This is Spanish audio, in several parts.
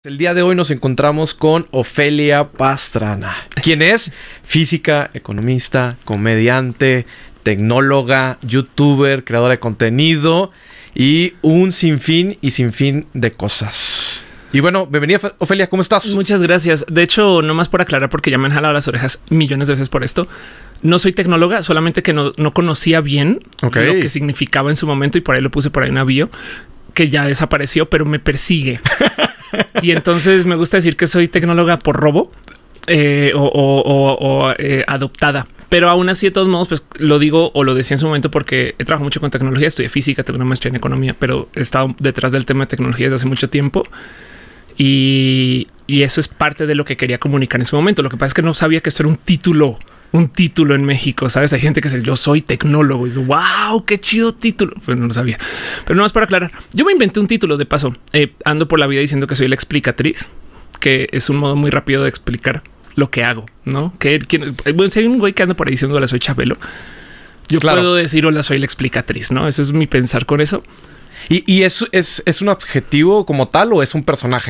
El día de hoy nos encontramos con Ofelia Pastrana, quien es física, economista, comediante, tecnóloga, youtuber, creadora de contenido y un sinfín de cosas. Y bueno, bienvenida Ofelia, ¿cómo estás? Muchas gracias. De hecho, nomás por aclarar, porque ya me han jalado las orejas millones de veces por esto. No soy tecnóloga, solamente que no conocía bien lo que significaba en su momento y por ahí lo puse por ahí en una bio que ya desapareció, pero me persigue. Y entonces me gusta decir que soy tecnóloga por robo o adoptada. Pero aún así, de todos modos, pues lo digo o lo decía en su momento porque he trabajado mucho con tecnología, estudié física, tengo una maestría en economía, pero he estado detrás del tema de tecnología desde hace mucho tiempo. Y eso es parte de lo que quería comunicar en su momento. Lo que pasa es que no sabía que esto era un título en México. Sabes, hay gente que dice yo soy tecnólogo y digo, wow, qué chido título. Pues no lo sabía, pero no más para aclarar. Yo me inventé un título de paso. Ando por la vida diciendo que soy la explicatriz, que es un modo muy rápido de explicar lo que hago, no? Bueno, si hay un güey que anda por ahí diciendo hola, soy Chabelo, yo puedo decir hola, soy la explicatriz, no? Eso es mi pensar con eso. ¿Y es un adjetivo como tal o es un personaje?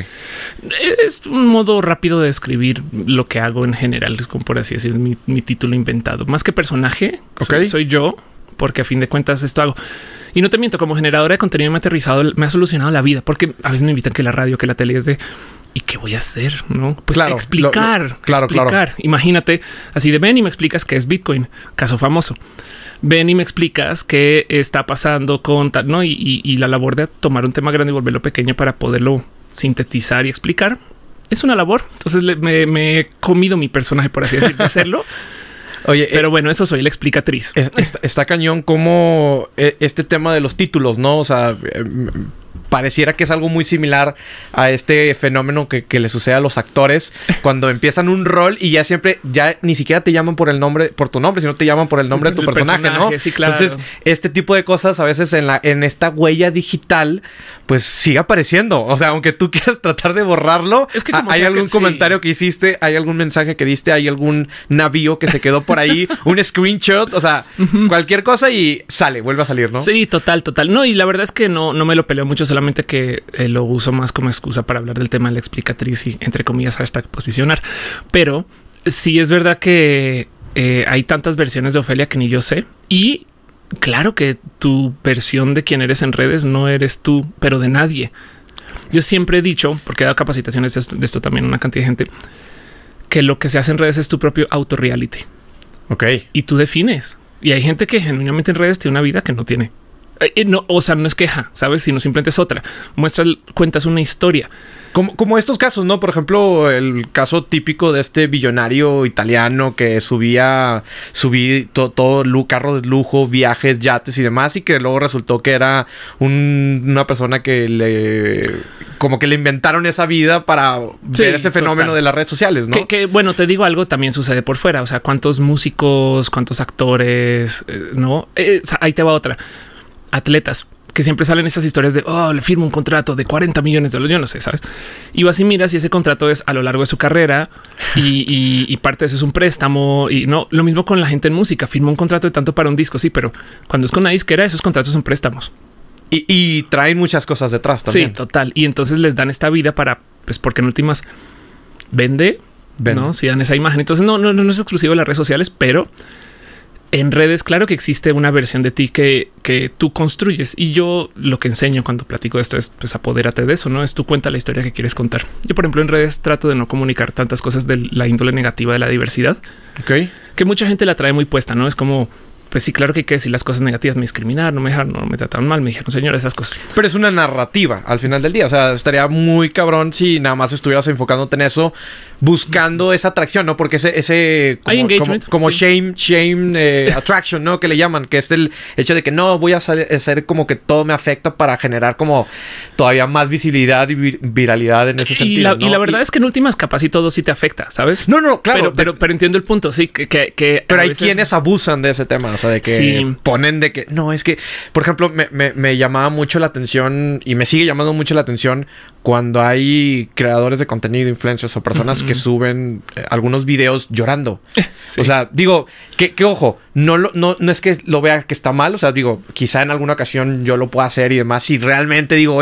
Es un modo rápido de describir lo que hago en general, es como por así decir, mi título inventado. Más que personaje, soy yo, porque a fin de cuentas esto hago. Y no te miento, como generadora de contenido me ha solucionado la vida, porque a veces me invitan que la radio, que la tele es de... ¿Y qué voy a hacer? No, pues claro, explicar. Imagínate así de ven y me explicas qué es Bitcoin, caso famoso. Ven y me explicas qué está pasando con tal, ¿no? Y la labor de tomar un tema grande y volverlo pequeño para poderlo sintetizar y explicar es una labor. Entonces me he comido mi personaje, por así decirlo, de hacerlo. Oye, pero bueno, eso soy la explicatriz. Está cañón como este tema de los títulos, ¿no? O sea, pareciera que es algo muy similar a este fenómeno que le sucede a los actores cuando empiezan un rol y ya ni siquiera te llaman por tu nombre, sino te llaman por el nombre de tu personaje, ¿no? Sí, claro. Entonces, este tipo de cosas a veces en esta huella digital, pues sigue apareciendo. O sea, aunque tú quieras tratar de borrarlo, es que hay algún comentario que hiciste, hay algún mensaje que diste, hay algún navío que se quedó por ahí, un screenshot, o sea, cualquier cosa y vuelve a salir, ¿no? Sí, total. No, y la verdad es que no me lo peleo mucho, solamente que lo uso más como excusa para hablar del tema de la explicatriz y entre comillas hashtag posicionar. Pero sí es verdad que hay tantas versiones de Ofelia que ni yo sé. Y claro que tu versión de quién eres en redes no eres tú, pero de nadie. Yo siempre he dicho, porque he dado capacitaciones de esto también a una cantidad de gente, que lo que se hace en redes es tu propio auto-reality. Ok. Y tú defines. Y hay gente que genuinamente en redes tiene una vida que no tiene. No, o sea, no es queja, ¿sabes? Sino simplemente es otra. Cuentas una historia. Como estos casos, ¿no? Por ejemplo, el caso típico de este billonario italiano que subía todo carros de lujo, viajes, yates y demás, y que luego resultó que era una persona que le inventaron esa vida para ver ese fenómeno de las redes sociales, ¿no? Que bueno, te digo algo, también sucede por fuera. O sea, cuántos músicos, cuántos actores, ¿no? Ahí te va otra. Atletas que siempre salen estas historias de le firmo un contrato de 40 millones de dólares. Yo no sé, sabes? Y vas y miras y ese contrato es a lo largo de su carrera y parte de eso es un préstamo. Y no lo mismo con la gente en música. Firma un contrato de tanto para un disco. Sí, pero cuando es con una disquera, esos contratos son préstamos y traen muchas cosas detrás también. Sí, total. Y entonces les dan esta vida para, pues, porque en últimas vende. No, si dan esa imagen. Entonces no es exclusivo de las redes sociales, pero en redes, claro que existe una versión de ti que tú construyes. Y yo lo que enseño cuando platico esto es, pues, apodérate de eso, ¿no? Es tú cuenta la historia que quieres contar. Yo, por ejemplo, en redes trato de no comunicar tantas cosas de la índole negativa de la diversidad. Que mucha gente la trae muy puesta, ¿no? Es como... Pues sí, claro que hay que decir las cosas negativas, me discriminaron, no me dejaron, no me trataron mal, me dijeron señor, esas cosas. Pero es una narrativa al final del día. O sea, estaría muy cabrón si nada más estuvieras enfocándote en eso, buscando esa atracción, ¿no? Porque ese como shame attraction, ¿no? Que le llaman, que es el hecho de que no voy a hacer como que todo me afecta para generar como todavía más visibilidad y viralidad en ese sentido. Y la verdad es que en últimas capaz y todo sí te afecta, ¿sabes? No, claro. Pero entiendo el punto, sí, que pero hay quienes abusan de ese tema. O sea, de que ponen de que... No, es que... Por ejemplo, me llamaba mucho la atención y me sigue llamando mucho la atención cuando hay creadores de contenido, influencers o personas que suben algunos videos llorando. O sea, digo, que ojo, no es que lo vea que está mal. O sea, digo, quizá en alguna ocasión yo lo pueda hacer y demás. Si realmente digo, oye...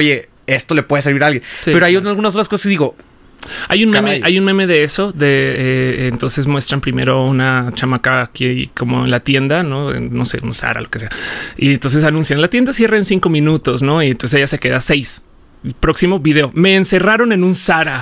esto le puede servir a alguien. Sí, pero hay algunas otras cosas y digo... Hay un meme de eso, entonces muestran primero una chamaca aquí como en la tienda, no sé, un Zara, lo que sea. Y entonces anuncian, la tienda cierra en 5 minutos, ¿no? Y entonces ella se queda 6. Próximo video, me encerraron en un Zara.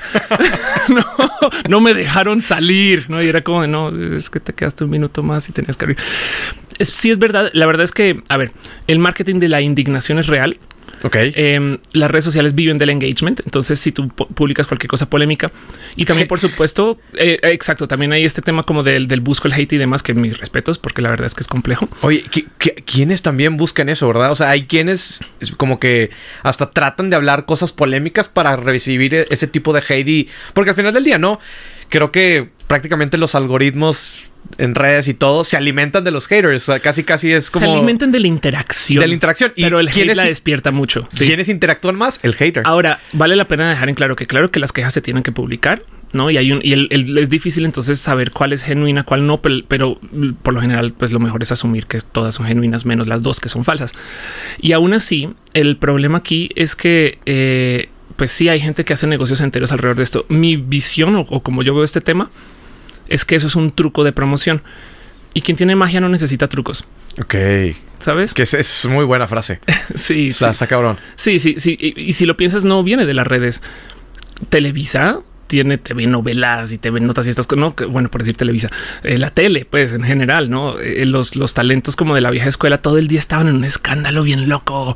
no me dejaron salir, ¿no? Y era como, no, es que te quedaste un minuto más y tenías que abrir. Sí, es verdad. La verdad es que, a ver, el marketing de la indignación es real. Ok. Las redes sociales viven del engagement. Entonces, si tú publicas cualquier cosa polémica y también, por supuesto, exacto, también hay este tema como del busco, el hate y demás, que mis respetos, porque la verdad es que es complejo. Oye, ¿quiénes también buscan eso, verdad? O sea, hay quienes como que hasta tratan de hablar cosas polémicas para recibir ese tipo de hate. Porque al final del día, ¿no? Creo que prácticamente los algoritmos en redes y todo se alimentan de los haters. O sea, casi es como... Se alimentan de la interacción. De la interacción. Pero el hate la despierta mucho. ¿Sí? ¿Quiénes interactúan más? El hater. Ahora, vale la pena dejar en claro que las quejas se tienen que publicar, ¿no? Y es difícil entonces saber cuál es genuina, cuál no, pero por lo general, pues lo mejor es asumir que todas son genuinas, menos las dos que son falsas. Y aún así, el problema aquí es que... pues sí, hay gente que hace negocios enteros alrededor de esto. Mi visión o como yo veo este tema es que eso es un truco de promoción y quien tiene magia no necesita trucos. Ok. ¿Sabes? Que es muy buena frase. Sí, está cabrón. Sí. Y si lo piensas, no viene de las redes. Televisa tiene TV novelas y TV notas y estas cosas, ¿no? Bueno, por decir Televisa, la tele, pues en general, ¿no? Los talentos como de la vieja escuela todo el día estaban en un escándalo bien loco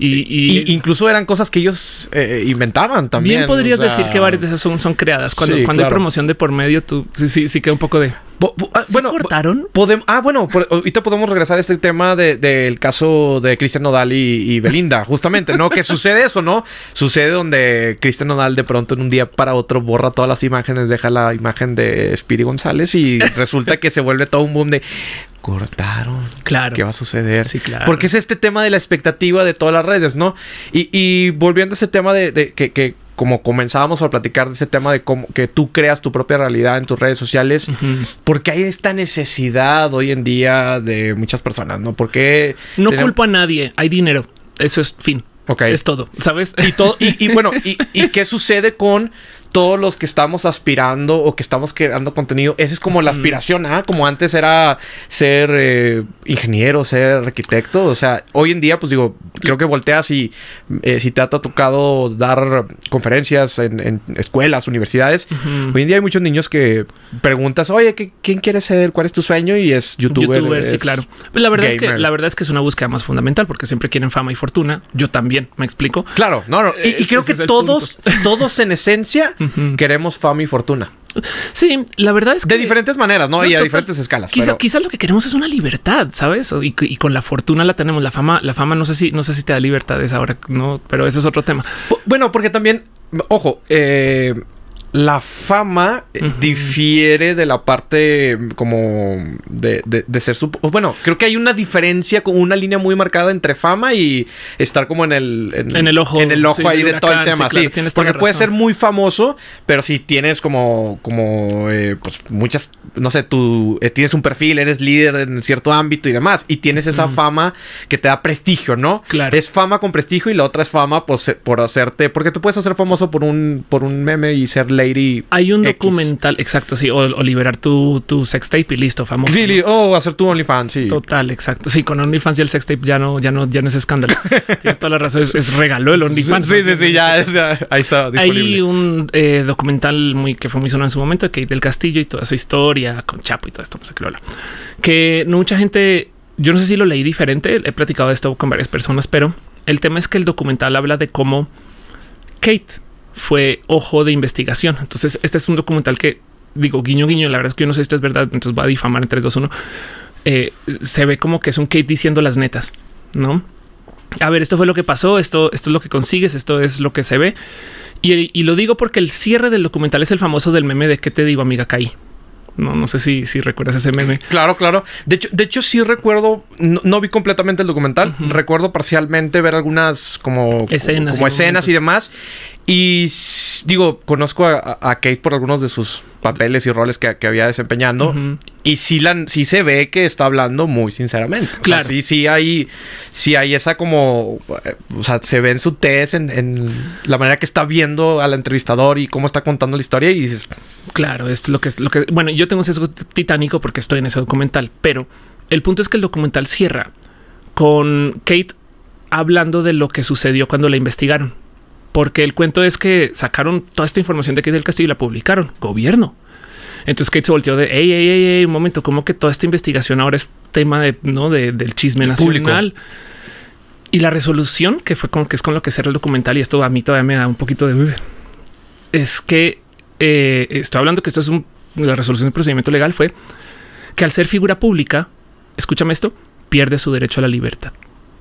y incluso eran cosas que ellos inventaban también. Bien podrías decir que varias de esas son creadas. Cuando hay promoción de por medio, tú sí queda un poco de... Bueno, cortaron. Ahorita podemos regresar a este tema del caso de Cristian Nodal y Belinda, justamente, ¿no? Que sucede eso, ¿no? Sucede donde Cristian Nodal de pronto en un día para otro borra todas las imágenes, deja la imagen de Speedy González y resulta que se vuelve todo un boom de... Cortaron. Claro. ¿Qué va a suceder? Sí, claro. Porque es este tema de la expectativa de todas las redes, ¿no? Y volviendo a ese tema de que como comenzábamos a platicar de ese tema de cómo que tú creas tu propia realidad en tus redes sociales, porque hay esta necesidad hoy en día de muchas personas, ¿no? Porque no culpo a nadie, hay dinero, eso es fin. Okay. Es todo, ¿sabes? Y bueno, ¿y qué sucede con todos los que estamos aspirando o que estamos creando contenido? Esa es como la aspiración, ¿ah? Como antes era ser ingeniero, ser arquitecto. O sea, hoy en día, pues digo, creo que volteas y si te ha tocado dar conferencias en escuelas, universidades, hoy en día hay muchos niños que preguntas, oye, ¿quién quieres ser? ¿Cuál es tu sueño? Y es youtuber. Sí, claro. Pues la verdad es que es una búsqueda más fundamental porque siempre quieren fama y fortuna. Yo también, ¿me explico? Claro, no. Y creo que todos en esencia queremos fama y fortuna. Sí, la verdad es que... De diferentes maneras, ¿no? Y a diferentes escalas. Quizás lo que queremos es una libertad, ¿sabes? Y con la fortuna la tenemos. La fama no sé si te da libertades ahora, ¿no? Pero eso es otro tema. Bueno, porque también, ojo, la fama difiere de la parte como de ser su... Bueno, creo que hay una diferencia, con una línea muy marcada entre fama y estar como en el ojo sí, ahí de todo el tema. Sí, claro, porque puedes ser muy famoso, pero si tienes como pues muchas, no sé, tú tienes un perfil, eres líder en cierto ámbito y demás, y tienes esa fama que te da prestigio, ¿no? Claro. Es fama con prestigio y la otra es fama pues, por hacerte... Porque tú puedes hacer famoso por un meme y ser Lady hay un documental, exacto, sí, o liberar tu sextape y listo, famoso. Sí, ¿no? O hacer tu OnlyFans, sí. Total, exacto. Sí, con OnlyFans y el sextape ya no es escándalo. Tienes toda la razón, es regaló el OnlyFans. Sí, ya ahí está disponible. Hay un documental que fue muy sonado en su momento, de Kate del Castillo y toda su historia con Chapo y todo esto, no sé qué lo habla. Que mucha gente, yo no sé si lo leí diferente, he platicado de esto con varias personas, pero el tema es que el documental habla de cómo Kate fue ojo de investigación. Entonces, este es un documental que digo, guiño, la verdad es que yo no sé si esto es verdad, entonces va a difamar en 3, 2, 1. Se ve como que es un Kate diciendo las netas, ¿no? A ver, esto fue lo que pasó, esto es lo que consigues, esto es lo que se ve. Y lo digo porque el cierre del documental es el famoso del meme de ¿qué te digo, amiga? Caí. No sé si recuerdas ese meme. Claro. De hecho sí recuerdo, no vi completamente el documental. Recuerdo parcialmente ver algunas como escenas y demás. Y digo, conozco a Kate por algunos de sus papeles y roles que había desempeñando. Y sí se ve que está hablando muy sinceramente. Claro. O sea, sí hay esa como... O sea, se ve en su tez, en la manera que está viendo al entrevistador y cómo está contando la historia y dices... Claro, esto es lo que... Bueno, yo tengo sesgo titánico porque estoy en ese documental, pero el punto es que el documental cierra con Kate hablando de lo que sucedió cuando la investigaron. Porque el cuento es que sacaron toda esta información de Kate del Castillo y la publicaron. Gobierno. Entonces Kate se volteó de un momento, como que toda esta investigación ahora es tema del chisme nacional. Público. Y la resolución que fue con lo que cerra el documental, y esto a mí todavía me da un poquito de es que estoy hablando que esto es la resolución del procedimiento legal fue que al ser figura pública, escúchame esto, pierde su derecho a la libertad.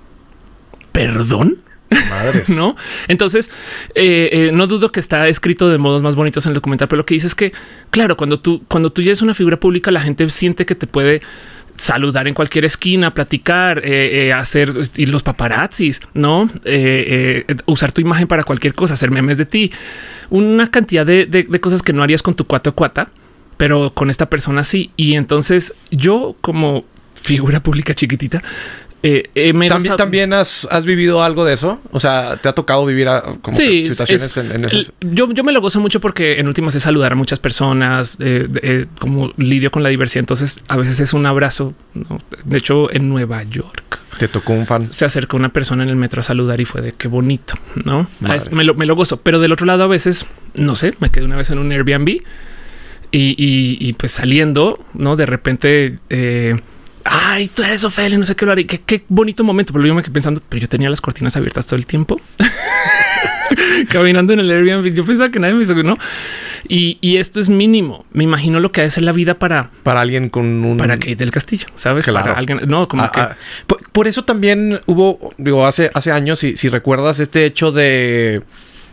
¿Perdón? Madres. ¿No? Entonces, no dudo que está escrito de modos más bonitos en el documental, pero lo que dice es que, claro, cuando tú ya eres una figura pública, la gente siente que te puede saludar en cualquier esquina, platicar, hacer y los paparazzis, ¿no? Usar tu imagen para cualquier cosa, hacer memes de ti, una cantidad de cosas que no harías con tu cuata, pero con esta persona sí. Y entonces yo, como figura pública chiquitita, ¿También has vivido algo de eso? O sea, ¿te ha tocado vivir como situaciones en esas? Yo me lo gozo mucho porque en últimas es saludar a muchas personas, como lidio con la diversidad. Entonces a veces es un abrazo, ¿no? De hecho, en Nueva York te tocó un fan. Se acercó una persona en el metro a saludar y fue de qué bonito, ¿no? Me lo gozo. Pero del otro lado a veces, no sé, me quedé una vez en un Airbnb y pues saliendo, ¿no? De repente... ay, tú eres Ofelia, no sé qué lo haré. Qué bonito momento. Pero yo me quedé pensando, pero yo tenía las cortinas abiertas todo el tiempo. Caminando en el Airbnb. Yo pensaba que nadie me hizo, ¿no? Y esto es mínimo. Me imagino lo que ha de ser la vida para alguien con un... Para Kate del Castillo, ¿sabes? Claro. Para alguien... No, como que... Por eso también hubo, digo, hace años, si recuerdas este hecho de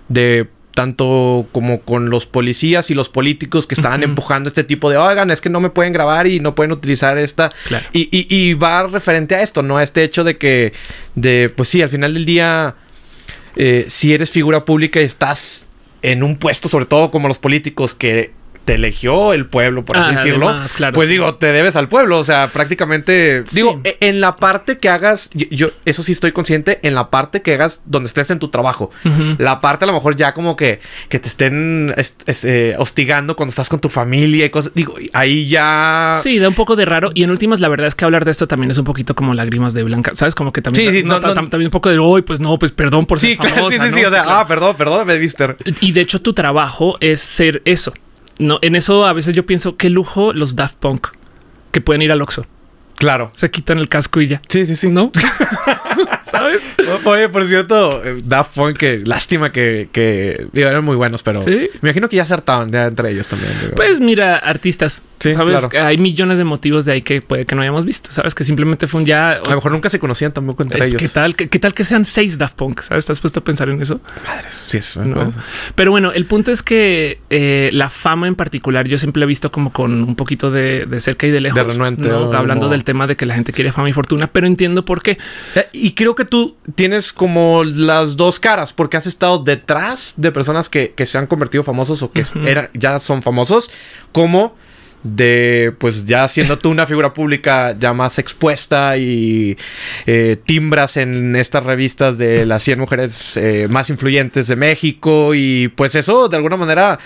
tanto como con los policías y los políticos que estaban empujando este tipo de, oigan, es que no me pueden grabar y no pueden utilizar esta. Claro. Y va referente a esto, ¿no? A este hecho de que, pues sí, al final del día, si eres figura pública y estás en un puesto, sobre todo como los políticos que te eligió el pueblo, por así decirlo, además, claro, pues sí. Digo, te debes al pueblo, o sea, prácticamente, sí. Digo, en la parte que hagas, yo eso sí estoy consciente, en la parte que hagas donde estés en tu trabajo, la parte a lo mejor ya como que te estén hostigando cuando estás con tu familia y cosas, digo, ahí ya... Sí, da un poco de raro, y en últimas la verdad es que hablar de esto también es un poquito como lágrimas de Blanca, ¿sabes? Como que también... Sí, también un poco de, hoy pues no, pues perdón por ser famosa, sí, o sea, claro. Perdóname, mister. Y de hecho tu trabajo es ser eso. No, en eso a veces yo pienso qué lujo los Daft Punk que pueden ir al Oxxo. Claro. Se quitan el casco y ya. Sí. ¿No? ¿Sabes? Oye, por cierto, Daft Punk, que lástima que digo, eran muy buenos, pero ¿sí? Me imagino que ya acertaban entre ellos también. Digo. Pues mira, artistas, sí, ¿sabes? Claro. Hay millones de motivos de ahí que puede que no hayamos visto, ¿sabes? Que simplemente fue un ya... A lo mejor nunca se conocían tampoco entre ellos. ¿Qué tal que sean 6 Daft Punk? ¿Sabes? ¿Estás puesto a pensar en eso? Madres, sí, eso. No. Pero bueno, el punto es que la fama en particular yo siempre he visto como con un poquito de cerca y de lejos. De renuente. ¿no? Hablando del tema de que la gente quiere fama y fortuna, pero entiendo por qué. Y creo que tú tienes como las dos caras, porque has estado detrás de personas que se han convertido famosos o que ya son famosos, como de pues ya siendo tú una figura pública ya más expuesta y timbras en estas revistas de las 100 mujeres más influyentes de México, y pues eso de alguna manera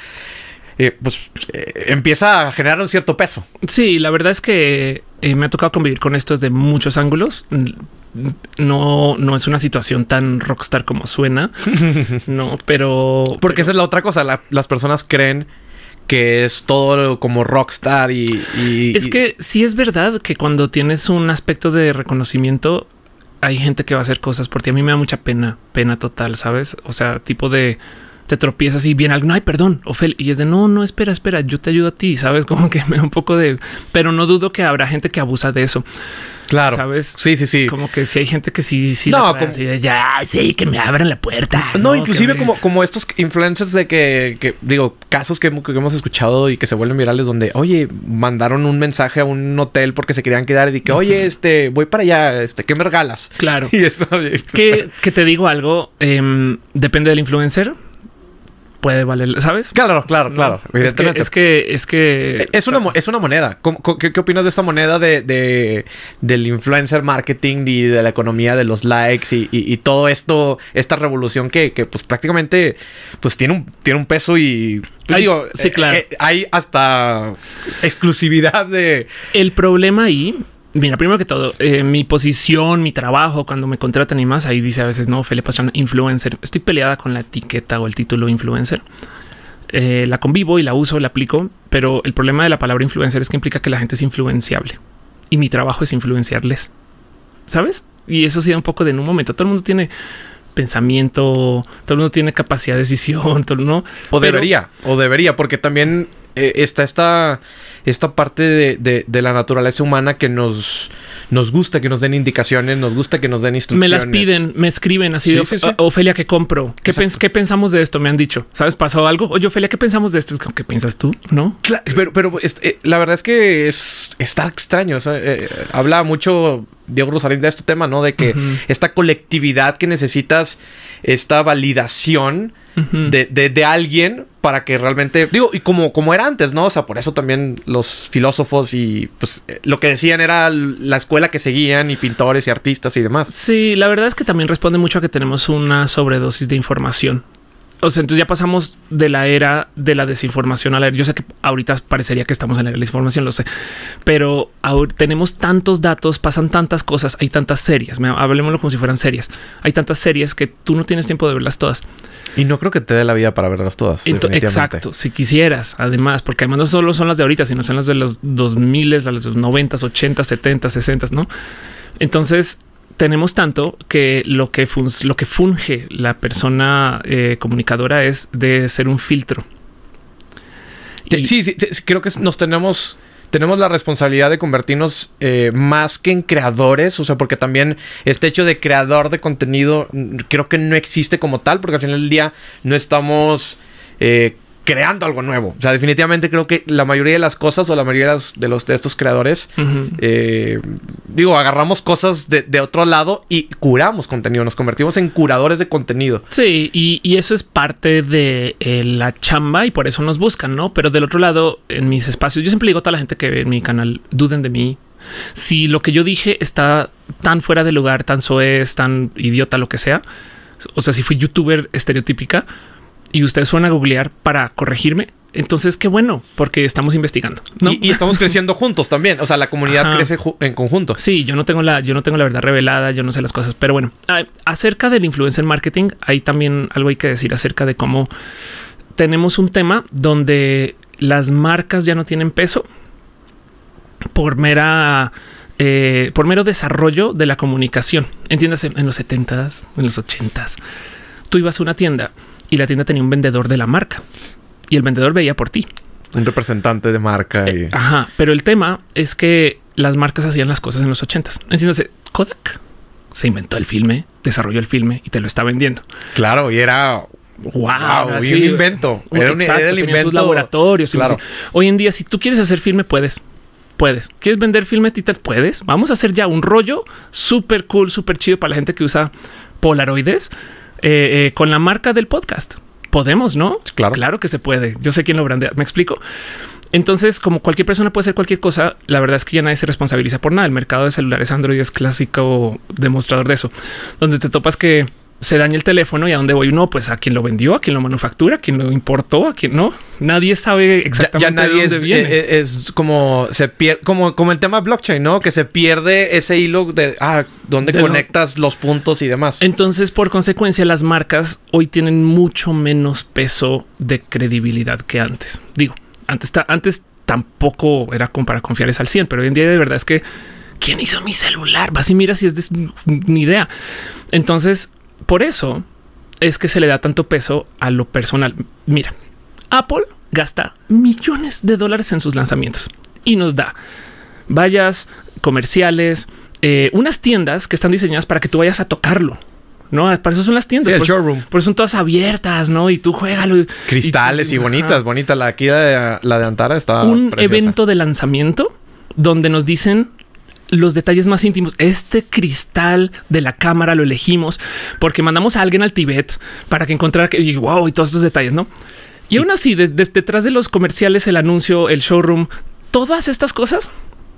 empieza a generar un cierto peso. Sí, la verdad es que me ha tocado convivir con esto desde muchos ángulos. No es una situación tan rockstar como suena, no, pero... Porque esa es la otra cosa, las personas creen que es todo como rockstar y... Es que sí es verdad que cuando tienes un aspecto de reconocimiento hay gente que va a hacer cosas por ti. A mí me da mucha pena total, ¿sabes? O sea, tipo de... te tropiezas y viene algo, ay, perdón, Ofelia, y es de no, espera, yo te ayudo a ti, ¿sabes? Como que me da un poco de... Pero no dudo que habrá gente que abusa de eso. Claro. ¿Sabes? Sí. Como que si hay gente que sí... No, como... así de, ya, sí, que me abran la puerta. No, inclusive como estos influencers de que digo, casos que hemos escuchado y que se vuelven virales donde, oye, mandaron un mensaje a un hotel porque se querían quedar y de que, oye, voy para allá, ¿qué me regalas? Claro. Y eso... que te digo algo, depende del influencer. puede valer, ¿sabes? Claro. Evidentemente. Es una moneda. ¿Qué opinas de esta moneda del influencer marketing y de la economía de los likes y todo esto, esta revolución que pues prácticamente pues tiene un peso y pues, sí, claro. Hay hasta exclusividad de... El problema ahí, mira, primero que todo, mi posición, mi trabajo, cuando me contratan y más, ahí dice a veces, no, Ofelia Pastrana, influencer. Estoy peleada con la etiqueta o el título influencer. La convivo y la uso, la aplico, pero el problema de la palabra influencer es que implica que la gente es influenciable. Y mi trabajo es influenciarles, ¿sabes? Y eso sí da un poco de en un momento. Todo el mundo tiene pensamiento, todo el mundo tiene capacidad de decisión, todo, ¿no? O debería, porque también está esta parte de la naturaleza humana que nos gusta que nos den indicaciones, nos gusta que nos den instrucciones. Me las piden, me escriben así sí. Ofelia, ¿qué compro? ¿Qué pensamos de esto? Me han dicho, ¿sabes? ¿Pasó algo? Oye, Ofelia, ¿qué pensamos de esto? ¿Qué piensas tú? ¿No? Claro, pero la verdad es que está extraño. O sea, habla mucho Diego Rosarín de este tema, ¿no? De que esta colectividad que necesitas, esta validación de alguien para que realmente... Digo, y como era antes, ¿no? O sea, por eso también los filósofos y pues lo que decían era la escuela que seguían y pintores y artistas y demás. Sí, la verdad es que también responde mucho a que tenemos una sobredosis de información. O sea, entonces ya pasamos de la era de la desinformación a la era. Yo sé que ahorita parecería que estamos en la era de la desinformación, lo sé, pero ahora tenemos tantos datos, pasan tantas cosas, hay tantas series. Hablemoslo como si fueran series. Hay tantas series que tú no tienes tiempo de verlas todas. Y no creo que te dé la vida para verlas todas. Exacto, si quisieras, además, porque además no solo son las de ahorita, sino son las de los 2000, las de los 90, 80, 70, 60, ¿no? Entonces tenemos tanto que lo que funge la persona comunicadora es de ser un filtro. Sí, creo que tenemos la responsabilidad de convertirnos más que en creadores, o sea, porque también este hecho de creador de contenido creo que no existe como tal, porque al final del día no estamos creando algo nuevo. O sea, definitivamente creo que la mayoría de las cosas o la mayoría de estos creadores, agarramos cosas de otro lado y curamos contenido, nos convertimos en curadores de contenido. Sí, y eso es parte de la chamba y por eso nos buscan, ¿no? Pero del otro lado, en mis espacios, yo siempre digo a toda la gente que ve en mi canal, duden de mí. Si lo que yo dije está tan fuera de lugar, tan soez, tan idiota, lo que sea, o sea, si fui youtuber estereotípica, y ustedes fueron a googlear para corregirme, entonces qué bueno, porque estamos investigando, ¿no? Y estamos creciendo juntos también. O sea, la comunidad crece en conjunto. Sí, yo no tengo la verdad revelada, yo no sé las cosas, pero bueno, acerca del influencer marketing, hay también algo hay que decir acerca de cómo tenemos un tema donde las marcas ya no tienen peso por mero desarrollo de la comunicación. Entiéndase, en los 70s, en los 80s, tú ibas a una tienda y la tienda tenía un vendedor de la marca y el vendedor veía por ti. Un representante de marca. Pero el tema es que las marcas hacían las cosas en los 80s. Entiéndase, Kodak se inventó el filme, desarrolló el filme y te lo está vendiendo. Claro, y era... Wow, y un invento. Era el invento. Sus laboratorios. Claro. Hoy en día, si tú quieres hacer filme, puedes. ¿Quieres vender filme, Tita? Puedes. Vamos a hacer ya un rollo súper cool, súper chido para la gente que usa Polaroides. Con la marca del podcast. Podemos, ¿no? Claro que se puede. Yo sé quién lo brandea. ¿Me explico? Entonces, como cualquier persona puede hacer cualquier cosa, la verdad es que ya nadie se responsabiliza por nada. El mercado de celulares Android es clásico demostrador de eso, donde te topas que se daña el teléfono y a dónde voy. No, pues a quién lo vendió, a quién lo manufactura, a quién lo importó, a quién no. Nadie sabe exactamente ya nadie de dónde viene. Es como se pierde, como el tema blockchain, ¿no? Que se pierde ese hilo de dónde conectas los puntos y demás. Entonces, por consecuencia, las marcas hoy tienen mucho menos peso de credibilidad que antes. Digo, antes tampoco era como para confiarles al 100, pero hoy en día de verdad es que ¿quién hizo mi celular? Vas y mira si es ni idea. Entonces, por eso es que se le da tanto peso a lo personal. Mira, Apple gasta millones de dólares en sus lanzamientos y nos da vallas comerciales, unas tiendas que están diseñadas para que tú vayas a tocarlo. No, para eso son las tiendas. Sí, el showroom. Por eso son todas abiertas, ¿no? Y tú juégalo. Cristales y bonitas. La de Antara está un preciosa. Evento de lanzamiento donde nos dicen los detalles más íntimos. Este cristal de la cámara lo elegimos porque mandamos a alguien al Tíbet para que encontrara que wow, y todos estos detalles, ¿no? Y aún así, detrás de los comerciales, el anuncio, el showroom, todas estas cosas,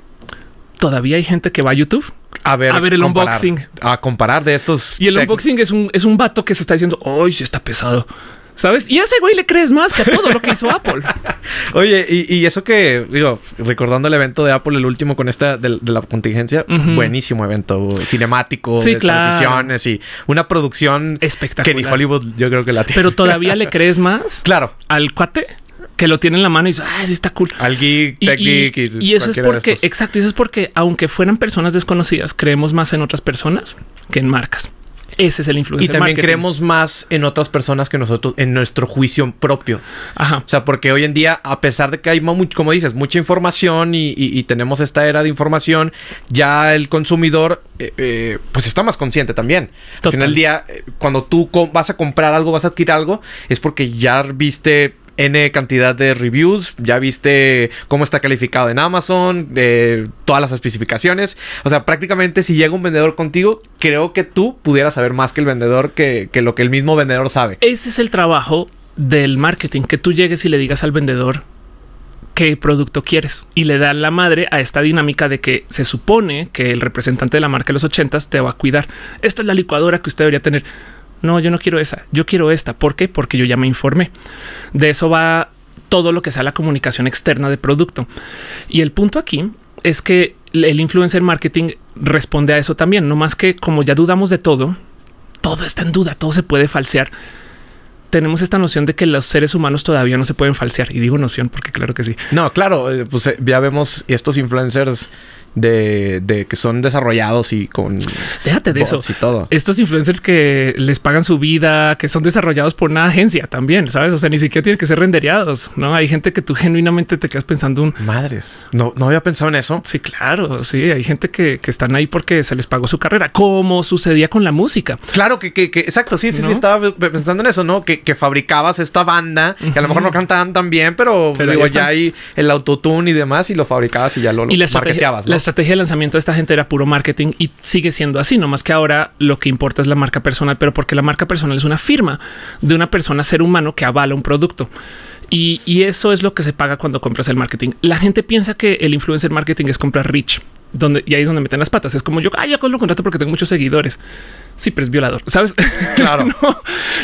todavía hay gente que va a YouTube a ver el unboxing, a comparar de estos. Y el unboxing es un vato que se está diciendo, ¡ay, sí está pesado! ¿Sabes? Y a ese güey le crees más que a todo lo que hizo Apple. Oye, y eso que, digo, recordando el evento de Apple, el último con esta de la contingencia, buenísimo evento, cinemático, sí, de transiciones y una producción espectacular. Que ni Hollywood yo creo que la tiene. Pero todavía le crees más claro al cuate que lo tiene en la mano y dice, sí está cool. Al geek, tech geek. Y eso es porque, exacto, eso es porque aunque fueran personas desconocidas, creemos más en otras personas que en marcas. Ese es el influencer. Y también creemos más en otras personas que nosotros, en nuestro juicio propio. Ajá. O sea, porque hoy en día, a pesar de que hay, como dices, mucha información y tenemos esta era de información, ya el consumidor, pues está más consciente también. Total. Al final del día, cuando tú vas a comprar algo, vas a adquirir algo, es porque ya viste N cantidad de reviews, ya viste cómo está calificado en Amazon, todas las especificaciones. O sea, prácticamente si llega un vendedor contigo, creo que tú pudieras saber más que el vendedor, que lo que el mismo vendedor sabe. Ese es el trabajo del marketing, que tú llegues y le digas al vendedor qué producto quieres y le da la madre a esta dinámica de que se supone que el representante de la marca de los 80s te va a cuidar. Esta es la licuadora que usted debería tener. No, yo no quiero esa, yo quiero esta. ¿Por qué? Porque yo ya me informé. De eso va todo lo que sea la comunicación externa de producto. Y el punto aquí es que el influencer marketing responde a eso también. No más que como ya dudamos de todo, todo está en duda, todo se puede falsear. Tenemos esta noción de que los seres humanos todavía no se pueden falsear. Y digo noción porque claro que sí. No, claro, pues ya vemos estos influencers de que son desarrollados y con déjate de eso y todo. Estos influencers que les pagan su vida, que son desarrollados por una agencia también, ¿sabes? O sea, ni siquiera tienen que ser rendereados, ¿no? Hay gente que tú genuinamente te quedas pensando madres, no había pensado en eso. Sí, claro, sí, hay gente que están ahí porque se les pagó su carrera, como sucedía con la música. Claro que exacto, sí, ¿no? Sí, estaba pensando en eso, ¿no? Que fabricabas esta banda, que a lo mejor no cantaban tan bien, pero digo, ya hay el autotune y demás y lo fabricabas y ya lo marketeabas, ¿no? La estrategia de lanzamiento de esta gente era puro marketing y sigue siendo así, no más que ahora lo que importa es la marca personal, pero porque la marca personal es una firma de una persona, ser humano que avala un producto. Y eso es lo que se paga cuando compras el marketing. La gente piensa que el influencer marketing es comprar reach, y ahí es donde meten las patas. Es como yo lo contrato porque tengo muchos seguidores. Sí, pero es violador, ¿sabes? Claro. No,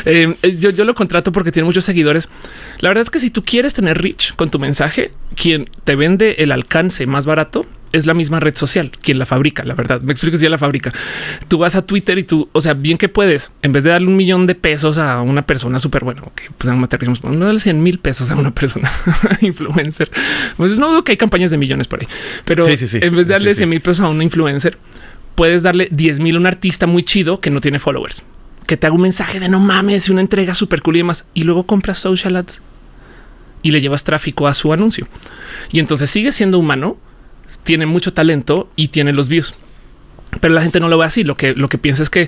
yo lo contrato porque tiene muchos seguidores. La verdad es que si tú quieres tener reach con tu mensaje, quien te vende el alcance más barato es la misma red social, quien la fabrica, la verdad. Me explico si ya la fabrica. Tú vas a Twitter y tú, o sea, bien que puedes, en vez de darle $1,000,000 a una persona súper buena, pues no darle 100,000 pesos a una persona influencer. Pues no dudo que hay campañas de millones por ahí, pero sí. En vez de darle 100,000 pesos a una influencer, puedes darle 10,000 a un artista muy chido que no tiene followers, que te haga un mensaje de no mames y una entrega súper cool y demás, y luego compras social ads y le llevas tráfico a su anuncio. Y entonces sigue siendo humano, tiene mucho talento y tiene los views, pero la gente no lo ve así. Lo que piensa es que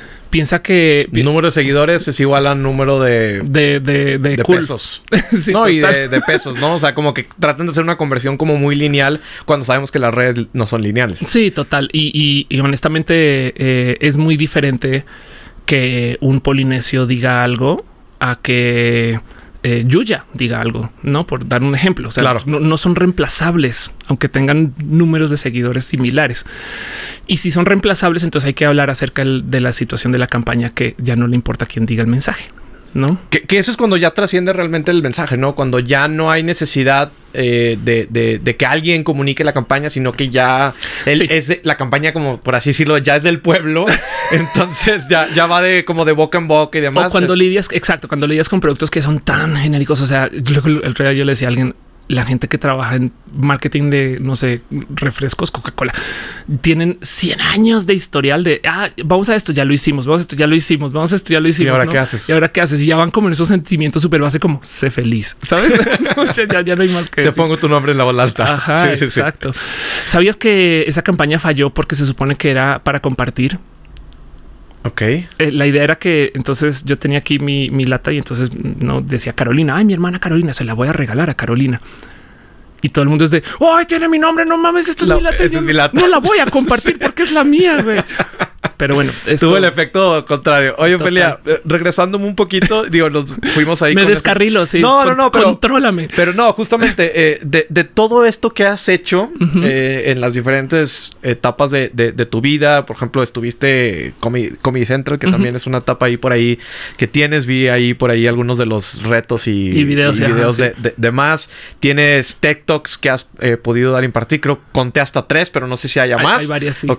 el número de seguidores es igual al número de cool. Pesos. Sí, no, y de pesos, ¿no? O sea, como que tratan de hacer una conversión como muy lineal cuando sabemos que las redes no son lineales. Sí, total. Y honestamente es muy diferente que un polinesio diga algo a que Yuya diga algo, ¿no? Por dar un ejemplo. O sea, claro, no son reemplazables, aunque tengan números de seguidores similares. Y si son reemplazables, entonces hay que hablar acerca de la situación de la campaña, que ya no le importa quién diga el mensaje, ¿no? Que eso es cuando ya trasciende realmente el mensaje, ¿no? Cuando ya no hay necesidad de que alguien comunique la campaña, sino que ya es la campaña, como por así decirlo, ya es del pueblo. Entonces ya va como de boca en boca y demás. O cuando lidias con productos que son tan genéricos. O sea, el otro día yo le decía a alguien, la gente que trabaja en marketing de, no sé, refrescos, Coca-Cola, tienen 100 años de historial de vamos a esto, ya lo hicimos, vamos a esto, ya lo hicimos, vamos a esto, ya lo hicimos. ¿Y ahora qué haces? ¿Y ahora qué haces? Y ya van como en esos sentimientos súper base, como sé feliz, ¿sabes? ya no hay más que Te pongo tu nombre en la bola alta. Ajá, sí, exacto. ¿Sabías que esa campaña falló porque se supone que era para compartir? Ok. La idea era que entonces yo tenía aquí mi lata y entonces no decía Carolina, mi hermana Carolina, se la voy a regalar a Carolina. Y todo el mundo es de, ¡ay, tiene mi nombre! No mames, esta es mi lata. No la voy a compartir porque es la mía, güey. Pero bueno, esto... tuvo el efecto contrario. Oye, Ophelia, regresándome un poquito, digo, nos fuimos ahí. Me descarrilo, sí. No, pero contrólame. Pero no, justamente de todo esto que has hecho en las diferentes etapas de tu vida, por ejemplo, estuviste Comedy Central, que también es una etapa ahí por ahí que tienes. Vi ahí por ahí algunos de los retos y videos de más. Tienes Tech Talks que has podido dar impartir. Creo conté hasta 3, pero no sé si haya más. Hay varias, sí. Ok.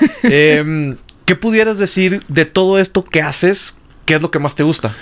¿Qué pudieras decir de todo esto que haces? ¿Qué es lo que más te gusta?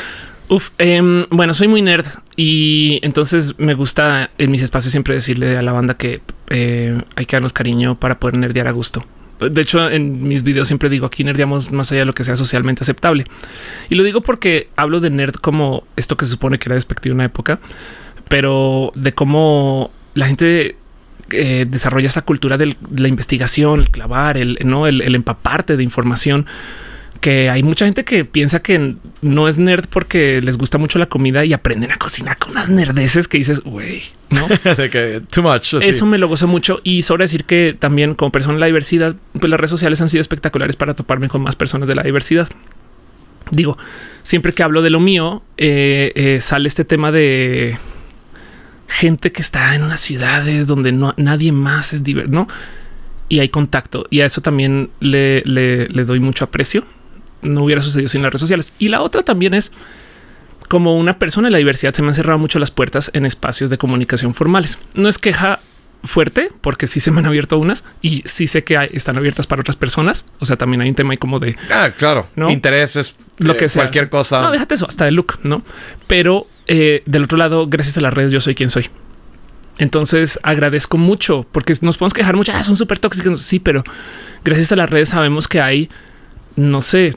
Bueno, soy muy nerd y entonces me gusta en mis espacios siempre decirle a la banda que hay que darnos cariño para poder nerdear a gusto. De hecho, en mis videos siempre digo aquí nerdeamos más allá de lo que sea socialmente aceptable. Y lo digo porque hablo de nerd como esto que se supone que era despectivo en una época, pero de cómo la gente desarrolla esta cultura de la investigación, el clavar, el empaparte de información, que hay mucha gente que piensa que no es nerd porque les gusta mucho la comida y aprenden a cocinar con unas nerdeces que dices, güey, ¿no? De que too much. Así. Eso me lo gozo mucho. Y sobre decir que también como persona de la diversidad, pues las redes sociales han sido espectaculares para toparme con más personas de la diversidad. Digo, siempre que hablo de lo mío, sale este tema de gente que está en unas ciudades donde nadie más es diverso, ¿no? Y hay contacto. Y a eso también le doy mucho aprecio. No hubiera sucedido sin las redes sociales. Y la otra también es, como una persona de la diversidad, se me han cerrado mucho las puertas en espacios de comunicación formales. No es queja fuerte, porque sí se me han abierto unas y sí sé que están abiertas para otras personas. O sea, también hay un tema ahí como de... claro. ¿No? Intereses, lo que sea. Cualquier cosa. No, déjate eso, hasta de look, ¿no? Pero del otro lado, gracias a las redes, yo soy quien soy. Entonces agradezco mucho porque nos podemos quejar mucho. Son súper tóxicos. Sí, pero gracias a las redes sabemos que hay, no sé,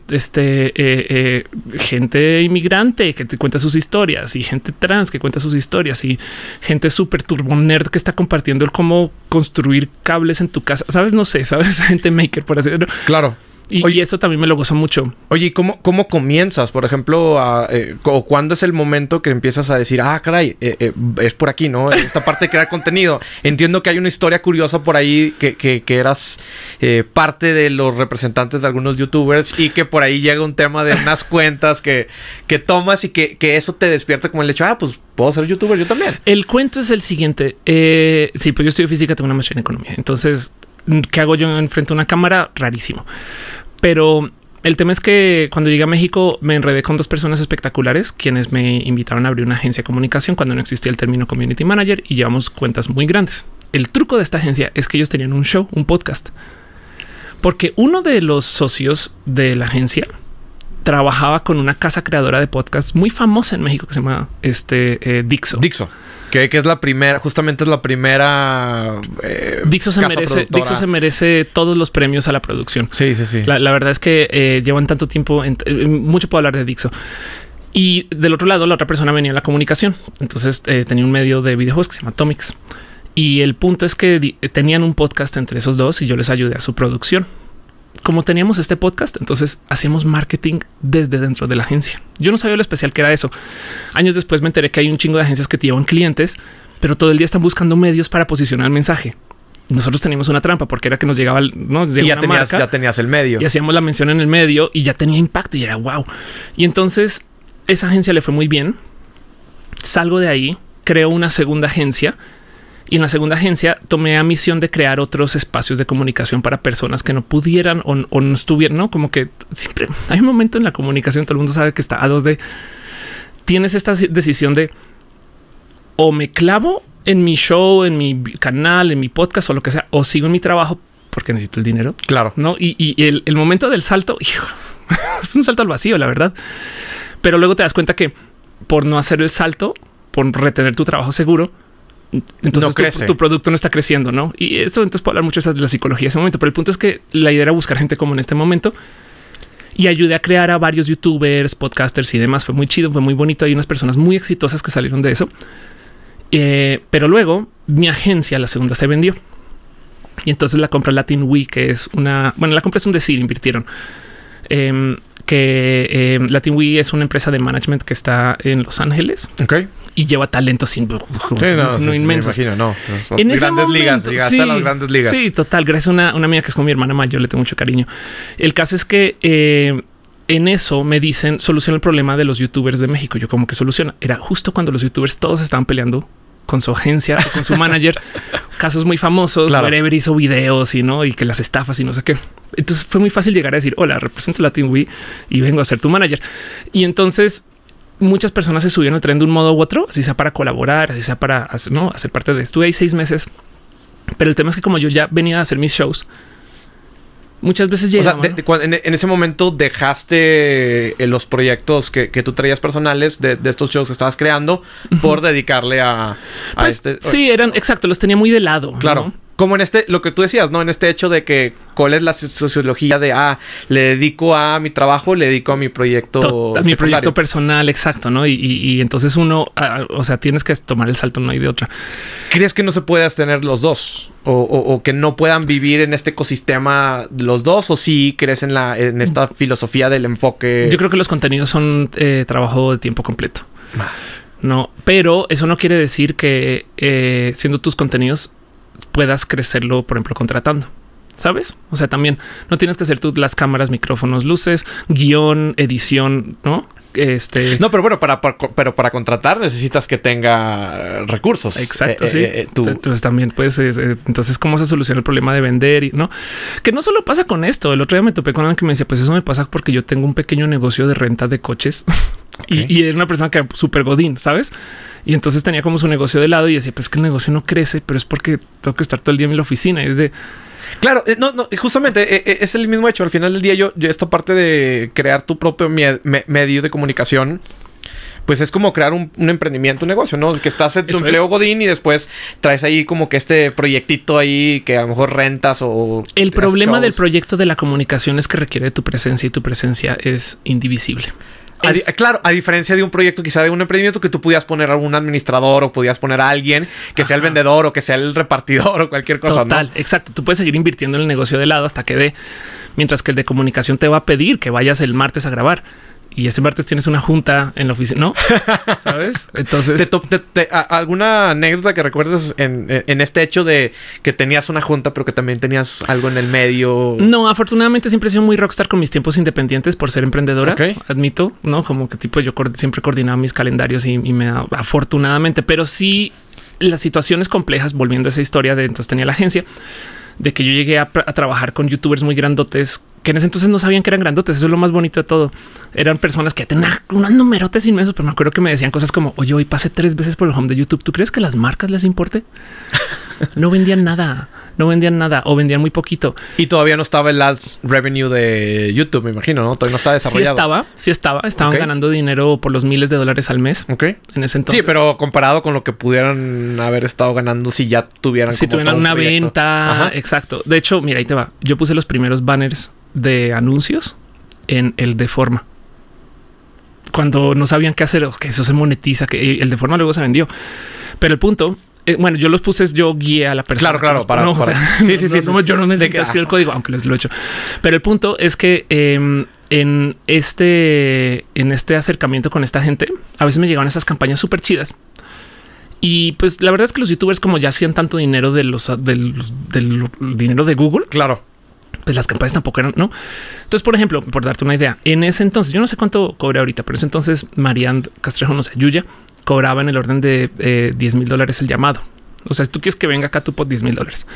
gente inmigrante que te cuenta sus historias y gente trans que cuenta sus historias y gente súper turbo nerd que está compartiendo el cómo construir cables en tu casa. Sabes, no sé, sabes, gente maker, por así decirlo. Claro. Y eso también me lo gozo mucho. Oye, ¿cómo comienzas? Por ejemplo, o cuándo es el momento que empiezas a decir, caray, es por aquí, ¿no? Esta parte de crear contenido. Entiendo que hay una historia curiosa por ahí que eras parte de los representantes de algunos youtubers y que por ahí llega un tema de unas cuentas que tomas y que eso te despierta como el hecho, pues puedo ser youtuber yo también. El cuento es el siguiente. Sí, pues yo estudio física, tengo una maestría en economía. Entonces, ¿qué hago yo enfrente a una cámara? Rarísimo. Pero el tema es que cuando llegué a México me enredé con 2 personas espectaculares quienes me invitaron a abrir una agencia de comunicación cuando no existía el término community manager y llevamos cuentas muy grandes. El truco de esta agencia es que ellos tenían un show, un podcast, porque uno de los socios de la agencia trabajaba con una casa creadora de podcasts muy famosa en México que se llama Dixo. Que es la primera, justamente es la primera. Dixo se merece todos los premios a la producción. Sí. La verdad es que llevan tanto tiempo, mucho puedo hablar de Dixo. Y del otro lado, la otra persona venía en la comunicación. Entonces tenía un medio de videojuegos que se llama Atomics. Y el punto es que tenían un podcast entre esos dos y yo les ayudé a su producción. Como teníamos este podcast, entonces hacíamos marketing desde dentro de la agencia. Yo no sabía lo especial que era eso. Años después me enteré que hay un chingo de agencias que te llevan clientes, pero todo el día están buscando medios para posicionar el mensaje. Nosotros teníamos una trampa porque era que nos llegaba, ¿no? Y ya tenías el medio. Y hacíamos la mención en el medio y ya tenía impacto y era wow. Y entonces esa agencia le fue muy bien. Salgo de ahí, creo una segunda agencia. Y en la segunda agencia tomé a misión de crear otros espacios de comunicación para personas que no pudieran o no estuvieran, ¿no? Como que siempre hay un momento en la comunicación, todo el mundo sabe que está a 2 de... Tienes esta decisión de o me clavo en mi show, en mi canal, en mi podcast o lo que sea, o sigo en mi trabajo porque necesito el dinero. Claro. ¿No? Y el momento del salto, hijo, es un salto al vacío, la verdad. Pero luego te das cuenta que por no hacer el salto, por retener tu trabajo seguro, entonces tu producto no está creciendo, ¿no? Y esto entonces puedo hablar mucho de la psicología en ese momento, pero el punto es que la idea era buscar gente como en este momento y ayudé a crear a varios youtubers, podcasters y demás. Fue muy chido, fue muy bonito. Hay unas personas muy exitosas que salieron de eso. Pero luego mi agencia, la segunda, se vendió y entonces la compra LatinWe, que es la compra es un decir, invirtieron. LatinWe es una empresa de management que está en Los Ángeles. y lleva talento sin inmenso. Me imagino, no. En grandes ligas, llegaste a las grandes ligas. Sí, total. Gracias a una amiga que es como mi hermana mayor, le tengo mucho cariño. El caso es que en eso me dicen soluciona el problema de los youtubers de México. Yo como que soluciona. Era justo cuando los youtubers todos estaban peleando con su agencia o con su manager. Casos muy famosos. Claro. Wherever hizo videos y que las estafas y no sé qué. Entonces fue muy fácil llegar a decir hola, represento LatinWi y vengo a ser tu manager. Y entonces muchas personas se subieron al tren de un modo u otro, así sea para colaborar, así sea para hacer parte de. Estuve ahí 6 meses, pero el tema es que como yo ya venía a hacer mis shows, muchas veces llegaban. O sea, en ese momento dejaste los proyectos que tú traías personales de estos shows que estabas creando por dedicarle a este. Sí, exacto, los tenía muy de lado. Claro. ¿No? Como en lo que tú decías, ¿no? En este hecho de que cuál es la sociología de le dedico a mi trabajo, le dedico a mi proyecto. A mi proyecto personal, exacto, ¿no? Y entonces uno, o sea, tienes que tomar el salto, no hay de otra. ¿Crees que no se pueda tener los dos? O que no puedan vivir en este ecosistema los dos? ¿O sí crees en esta filosofía del enfoque? Yo creo que los contenidos son trabajo de tiempo completo. No, pero eso no quiere decir que siendo tus contenidos puedas crecerlo, por ejemplo, contratando, ¿sabes? O sea, también no tienes que hacer tú las cámaras, micrófonos, luces, guión, edición, ¿no? No, pero bueno, para contratar necesitas que tenga recursos. Exacto, sí. Entonces también puedes, entonces, ¿cómo se soluciona el problema de vender? ¿No? Que no solo pasa con esto. El otro día me topé con alguien que me decía, pues eso me pasa porque yo tengo un pequeño negocio de renta de coches. Okay. y era una persona que era súper godín, ¿sabes? Y entonces tenía como su negocio de lado y decía, pues que el negocio no crece, pero es porque tengo que estar todo el día en la oficina. Es de... Claro, no, justamente es el mismo hecho. Al final del día yo esta parte de crear tu propio medio de comunicación, pues es como crear un emprendimiento, un negocio, ¿no? Que estás en tu empleo godín y después traes ahí como que este proyectito ahí que a lo mejor rentas o... El problema del proyecto de la comunicación es que requiere de tu presencia y tu presencia es indivisible. Claro, a diferencia de un proyecto, quizá de un emprendimiento que tú pudieras poner a un administrador o podías poner a alguien que sea el vendedor o que sea el repartidor o cualquier cosa. Total, ¿no? Exacto. Tú puedes seguir invirtiendo en el negocio de lado hasta que dé, mientras que el de comunicación te va a pedir que vayas el martes a grabar. Y ese martes tienes una junta en la oficina, ¿no? ¿Sabes? Entonces... ¿Alguna anécdota que recuerdes en este hecho de que tenías una junta, pero que también tenías algo en el medio? No, afortunadamente siempre he sido muy rockstar con mis tiempos independientes por ser emprendedora. Okay. Admito, ¿no? Como que tipo yo siempre coordinaba mis calendarios y me da afortunadamente. Pero sí, las situaciones complejas, volviendo a esa historia de entonces tenía la agencia, de que yo llegué a trabajar con youtubers muy grandotes que en ese entonces no sabían que eran grandotes. Eso es lo más bonito de todo. Eran personas que tenían unos numerotes inmensos, pero me acuerdo que me decían cosas como, oye, hoy pasé 3 veces por el home de YouTube. ¿Tú crees que a las marcas les importe? No vendían nada o vendían muy poquito. Y todavía no estaba el ads revenue de YouTube, me imagino, ¿no? Todavía no estaba desarrollado. Sí estaba. Estaban ganando dinero por los miles de dólares al mes. Ok. En ese entonces. Sí, pero comparado con lo que pudieran haber estado ganando si ya tuvieran... Si tuvieran una venta. Ajá. Exacto. De hecho, mira, ahí te va. Yo puse los primeros banners de anuncios en el de Forma. Cuando no sabían qué hacer, que eso se monetiza, que el de Forma luego se vendió. Pero el punto... bueno, yo los puse, yo guié a la persona. Claro, para. O sea, sí. Yo no me senté a escribir el código, aunque lo he hecho. Pero el punto es que en este acercamiento con esta gente, a veces me llegaban esas campañas súper chidas. Y pues la verdad es que los youtubers, como ya hacían tanto dinero del dinero de Google. Claro. Pues las campañas tampoco eran, ¿no? Entonces, por ejemplo, por darte una idea, en ese entonces, yo no sé cuánto cobré ahorita, pero en ese entonces Marianne Castrejo, no sé, Yuya, cobraba en el orden de $10,000 el llamado. O sea, si tú quieres que venga acá, tú por $10,000.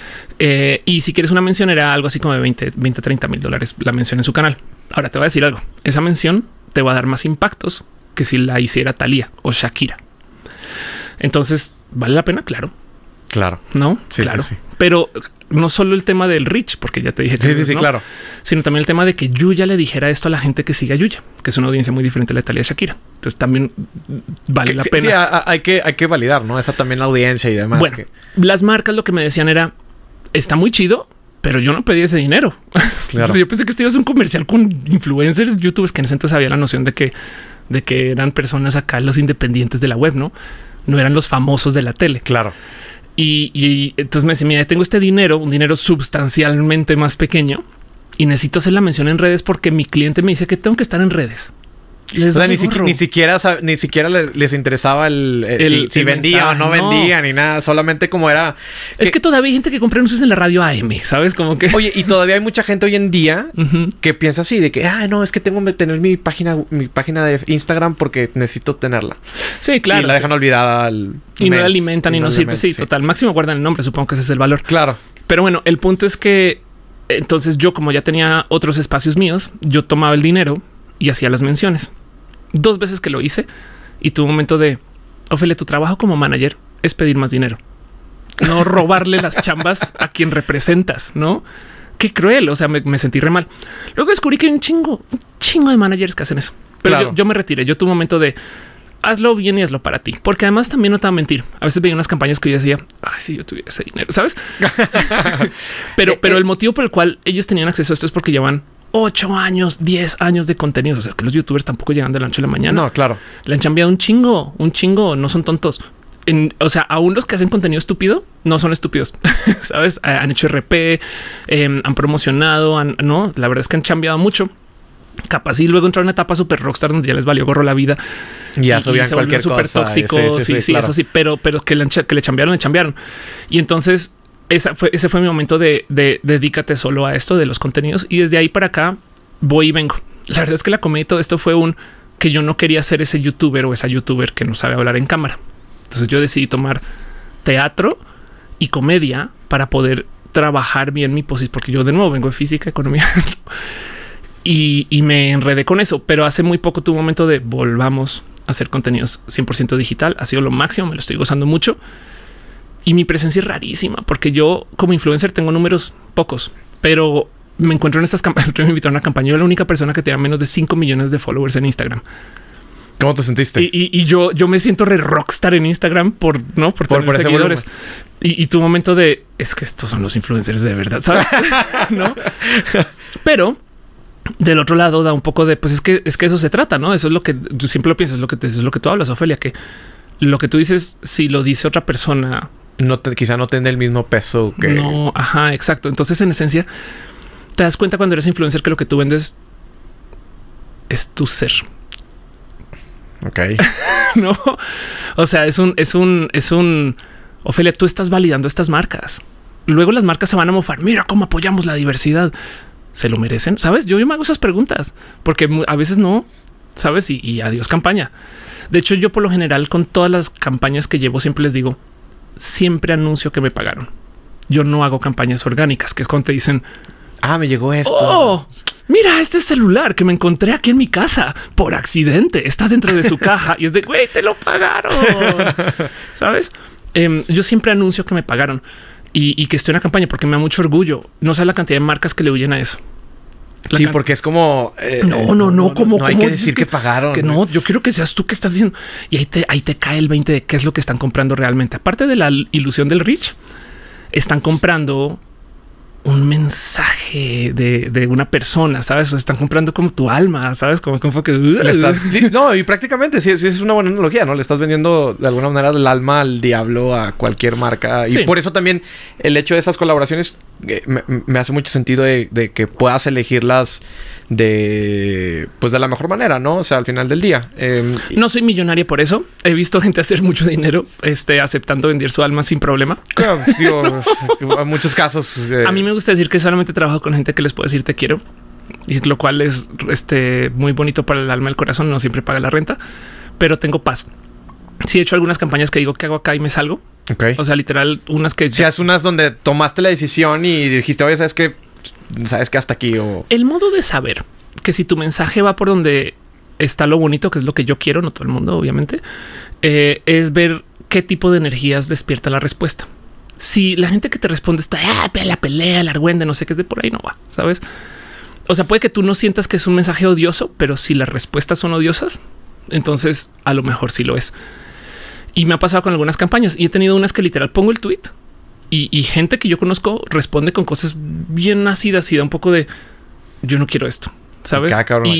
Y si quieres una mención, era algo así como de $20,000-$30,000 la mención en su canal. Ahora te voy a decir algo. Esa mención te va a dar más impactos que si la hiciera Thalía o Shakira. Entonces, ¿vale la pena? Claro. ¿No? Sí, claro. Sí. Pero no solo el tema del reach, porque ya te dije que sí, ¿no? Claro. Sino también el tema de que Yuya le dijera esto a la gente que sigue a Yuya, que es una audiencia muy diferente a la de Thalía y Shakira. Entonces también vale la pena. Sí, hay que validar, ¿no? Esa también la audiencia y demás. Bueno, las marcas lo que me decían era, está muy chido, pero yo no pedí ese dinero. Claro. Entonces yo pensé que esto iba a ser un comercial con influencers, youtubers, que en ese entonces había la noción de que eran personas acá, los independientes de la web, ¿no? No eran los famosos de la tele. Claro. Y entonces me decía, mira, tengo este dinero, un dinero sustancialmente más pequeño y necesito hacer la mención en redes porque mi cliente me dice que tengo que estar en redes. O sea, ni siquiera les interesaba si vendía o no vendía ni nada. Solamente como era... Es que todavía hay gente que compra anuncios en la radio AM, ¿sabes? Como que... Oye, y todavía hay mucha gente hoy en día que piensa así de que, no, es que tengo que tener mi página de Instagram porque necesito tenerla. Sí, claro. Y la dejan olvidada al y mes, no la alimentan y no sirve. Sí, total. Máximo guardan el nombre. Supongo que ese es el valor. Claro. Pero bueno, el punto es que entonces yo, como ya tenía otros espacios míos, yo tomaba el dinero y hacía las menciones. 2 veces que lo hice y tuve un momento de, Ofelia, tu trabajo como manager es pedir más dinero, no robarle las chambas a quien representas, ¿no? Qué cruel, o sea, me sentí re mal. Luego descubrí que hay un chingo de managers que hacen eso. Pero claro, yo me retiré, yo tuve un momento de, hazlo bien y hazlo para ti. Porque además también no te voy a mentir. A veces veía unas campañas que yo decía, ay, si yo tuviera ese dinero, ¿sabes? pero el motivo por el cual ellos tenían acceso a esto es porque llevan 8 años, 10 años de contenido. O sea, que los youtubers tampoco llegan de la noche a la mañana. No, claro. Le han cambiado un chingo, no son tontos. O sea, aún los que hacen contenido estúpido no son estúpidos, ¿sabes? Han hecho RP, han promocionado, no, la verdad es que han cambiado mucho. Capaz y luego entraron en una etapa súper rockstar donde ya les valió gorro la vida. Ya subían cualquier cosa. Súper tóxicos. Sí, claro. Eso sí, pero que le chambearon. Y entonces ese fue mi momento de dedícate solo a esto de los contenidos. Y desde ahí para acá voy y vengo. La verdad es que la comedia y todo esto fue que yo no quería ser ese youtuber o esa youtuber que no sabe hablar en cámara. Entonces yo decidí tomar teatro y comedia para poder trabajar bien mi posición, porque yo de nuevo vengo de física, economía. Y me enredé con eso, pero hace muy poco tuve un momento de volvamos a hacer contenidos 100% digital. Ha sido lo máximo, me lo estoy gozando mucho y mi presencia es rarísima porque yo como influencer tengo números pocos, pero me encuentro en estas campañas. Me invitaron a una campaña. Yo era la única persona que tenía menos de 5 millones de followers en Instagram. ¿Cómo te sentiste? Y yo me siento re rockstar en Instagram por tener seguidores. Y tu momento de es que estos son los influencers de verdad, ¿sabes? ¿No? Pero del otro lado da un poco de, pues es que eso se trata, ¿no? Eso es lo que yo siempre lo pienso, es lo que tú hablas, Ofelia, que lo que tú dices, si lo dice otra persona, quizá no tenga el mismo peso que... No, ajá, exacto. Entonces, en esencia, te das cuenta cuando eres influencer que lo que tú vendes es tu ser. Ok. No, o sea, es un Ofelia, tú estás validando estas marcas. Luego las marcas se van a mofar. Mira cómo apoyamos la diversidad. ¿Se lo merecen? ¿Sabes? Yo me hago esas preguntas porque a veces no, ¿sabes? Y adiós campaña. De hecho, yo por lo general con todas las campañas que llevo siempre les digo, siempre anuncio que me pagaron. Yo no hago campañas orgánicas, que es cuando te dicen, me llegó esto. Oh, mira este celular que me encontré aquí en mi casa por accidente. Está dentro de su caja y es de, güey, te lo pagaron. ¿Sabes? Yo siempre anuncio que me pagaron. Y que estoy en la campaña porque me da mucho orgullo. No sé la cantidad de marcas que le huyen a eso. Sí, porque es como... no hay que decir que pagaron. Que no, yo quiero que seas tú que estás diciendo. Y ahí te cae el 20 de qué es lo que están comprando realmente. Aparte de la ilusión del Rich, están comprando un mensaje de una persona, ¿sabes? Están comprando como tu alma, ¿sabes? Como que... No, y prácticamente sí es una buena analogía, ¿no? Le estás vendiendo de alguna manera el alma al diablo a cualquier marca. Sí. Y por eso también el hecho de esas colaboraciones me hace mucho sentido de que puedas elegirlas de la mejor manera, ¿no? O sea, al final del día. No soy millonaria por eso. He visto gente hacer mucho dinero aceptando vender su alma sin problema. Claro, en muchos casos. A mí me gusta decir que solamente trabajo con gente que les puedo decir te quiero, y lo cual es muy bonito para el alma y el corazón. No siempre paga la renta, pero tengo paz. Sí he hecho algunas campañas que digo que hago acá y me salgo. Okay. O sea, literal, unas que... Si haces unas donde tomaste la decisión y dijiste, oye, ¿sabes qué hasta aquí? O... El modo de saber que si tu mensaje va por donde está lo bonito, que es lo que yo quiero, no todo el mundo, obviamente, es ver qué tipo de energías despierta la respuesta. Si la gente que te responde está la pelea, la argüende, no sé qué es de por ahí, no va, ¿sabes? O sea, puede que tú no sientas que es un mensaje odioso, pero si las respuestas son odiosas, entonces a lo mejor sí lo es. Y me ha pasado con algunas campañas y he tenido unas que literal pongo el tweet y gente que yo conozco responde con cosas bien ácidas y da un poco de yo no quiero esto, ¿sabes?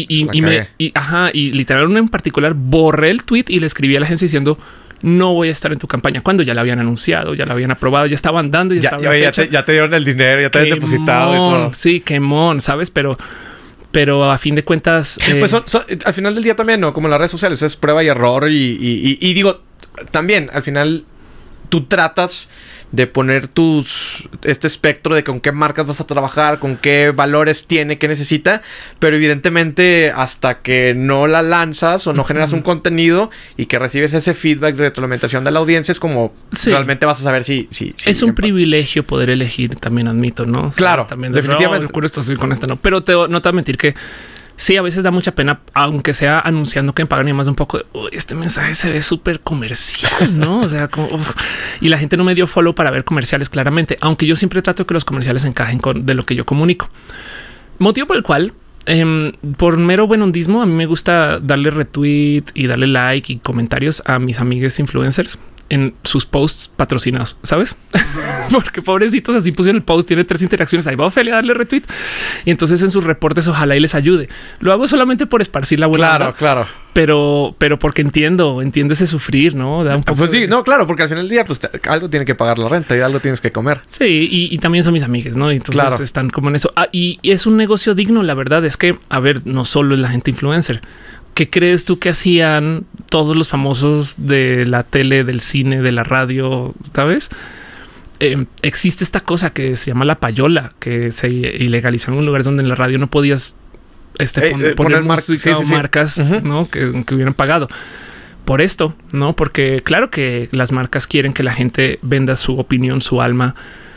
Y literal una en particular borré el tweet y le escribí a la agencia diciendo no voy a estar en tu campaña cuando ya la habían anunciado, ya la habían aprobado, ya estaban dando, ya te dieron el dinero, ya te habían depositado y todo. Sí, qué mon, ¿sabes? Pero pero a fin de cuentas... Pues al final del día también, ¿no? Como en las redes sociales, es prueba y error y digo, también al final tú tratas de poner este espectro de con qué marcas vas a trabajar, con qué valores tiene, qué necesita, pero evidentemente hasta que no la lanzas o no generas un contenido y que recibes ese feedback de retroalimentación de la audiencia, es como realmente vas a saber si es un privilegio poder elegir, también admito, ¿no? Claro, también definitivamente. Esto estoy con esta, no, pero no te voy a mentir que sí, a veces da mucha pena, aunque sea anunciando que me pagan y más de un poco de este mensaje se ve súper comercial, ¿no? O sea, y la gente no me dio follow para ver comerciales claramente, aunque yo siempre trato que los comerciales encajen de lo que yo comunico. Motivo por el cual, por mero buen ondismo, a mí me gusta darle retweet y darle like y comentarios a mis amigues influencers en sus posts patrocinados, ¿sabes? Porque pobrecitos así pusieron el post, tiene 3 interacciones, ahí va Ofelia a darle retweet y entonces en sus reportes ojalá y les ayude. Lo hago solamente por esparcir la buena onda, claro. Pero porque entiendo ese sufrir, ¿no? Da un poco pues sí, no, claro, porque al final del día pues algo tiene que pagar la renta y algo tienes que comer. Sí, y también son mis amigues, ¿no? Entonces están como en eso. Y es un negocio digno, la verdad es que, a ver, no solo es la gente influencer. ¿Qué crees tú que hacían todos los famosos de la tele, del cine, de la radio? ¿Sabes? Existe esta cosa que se llama la payola, que se ilegalizó en lugares donde en la radio no podías poner música o marcas, ¿no? que hubieran pagado por esto, ¿no? Porque claro que las marcas quieren que la gente venda su opinión, su alma,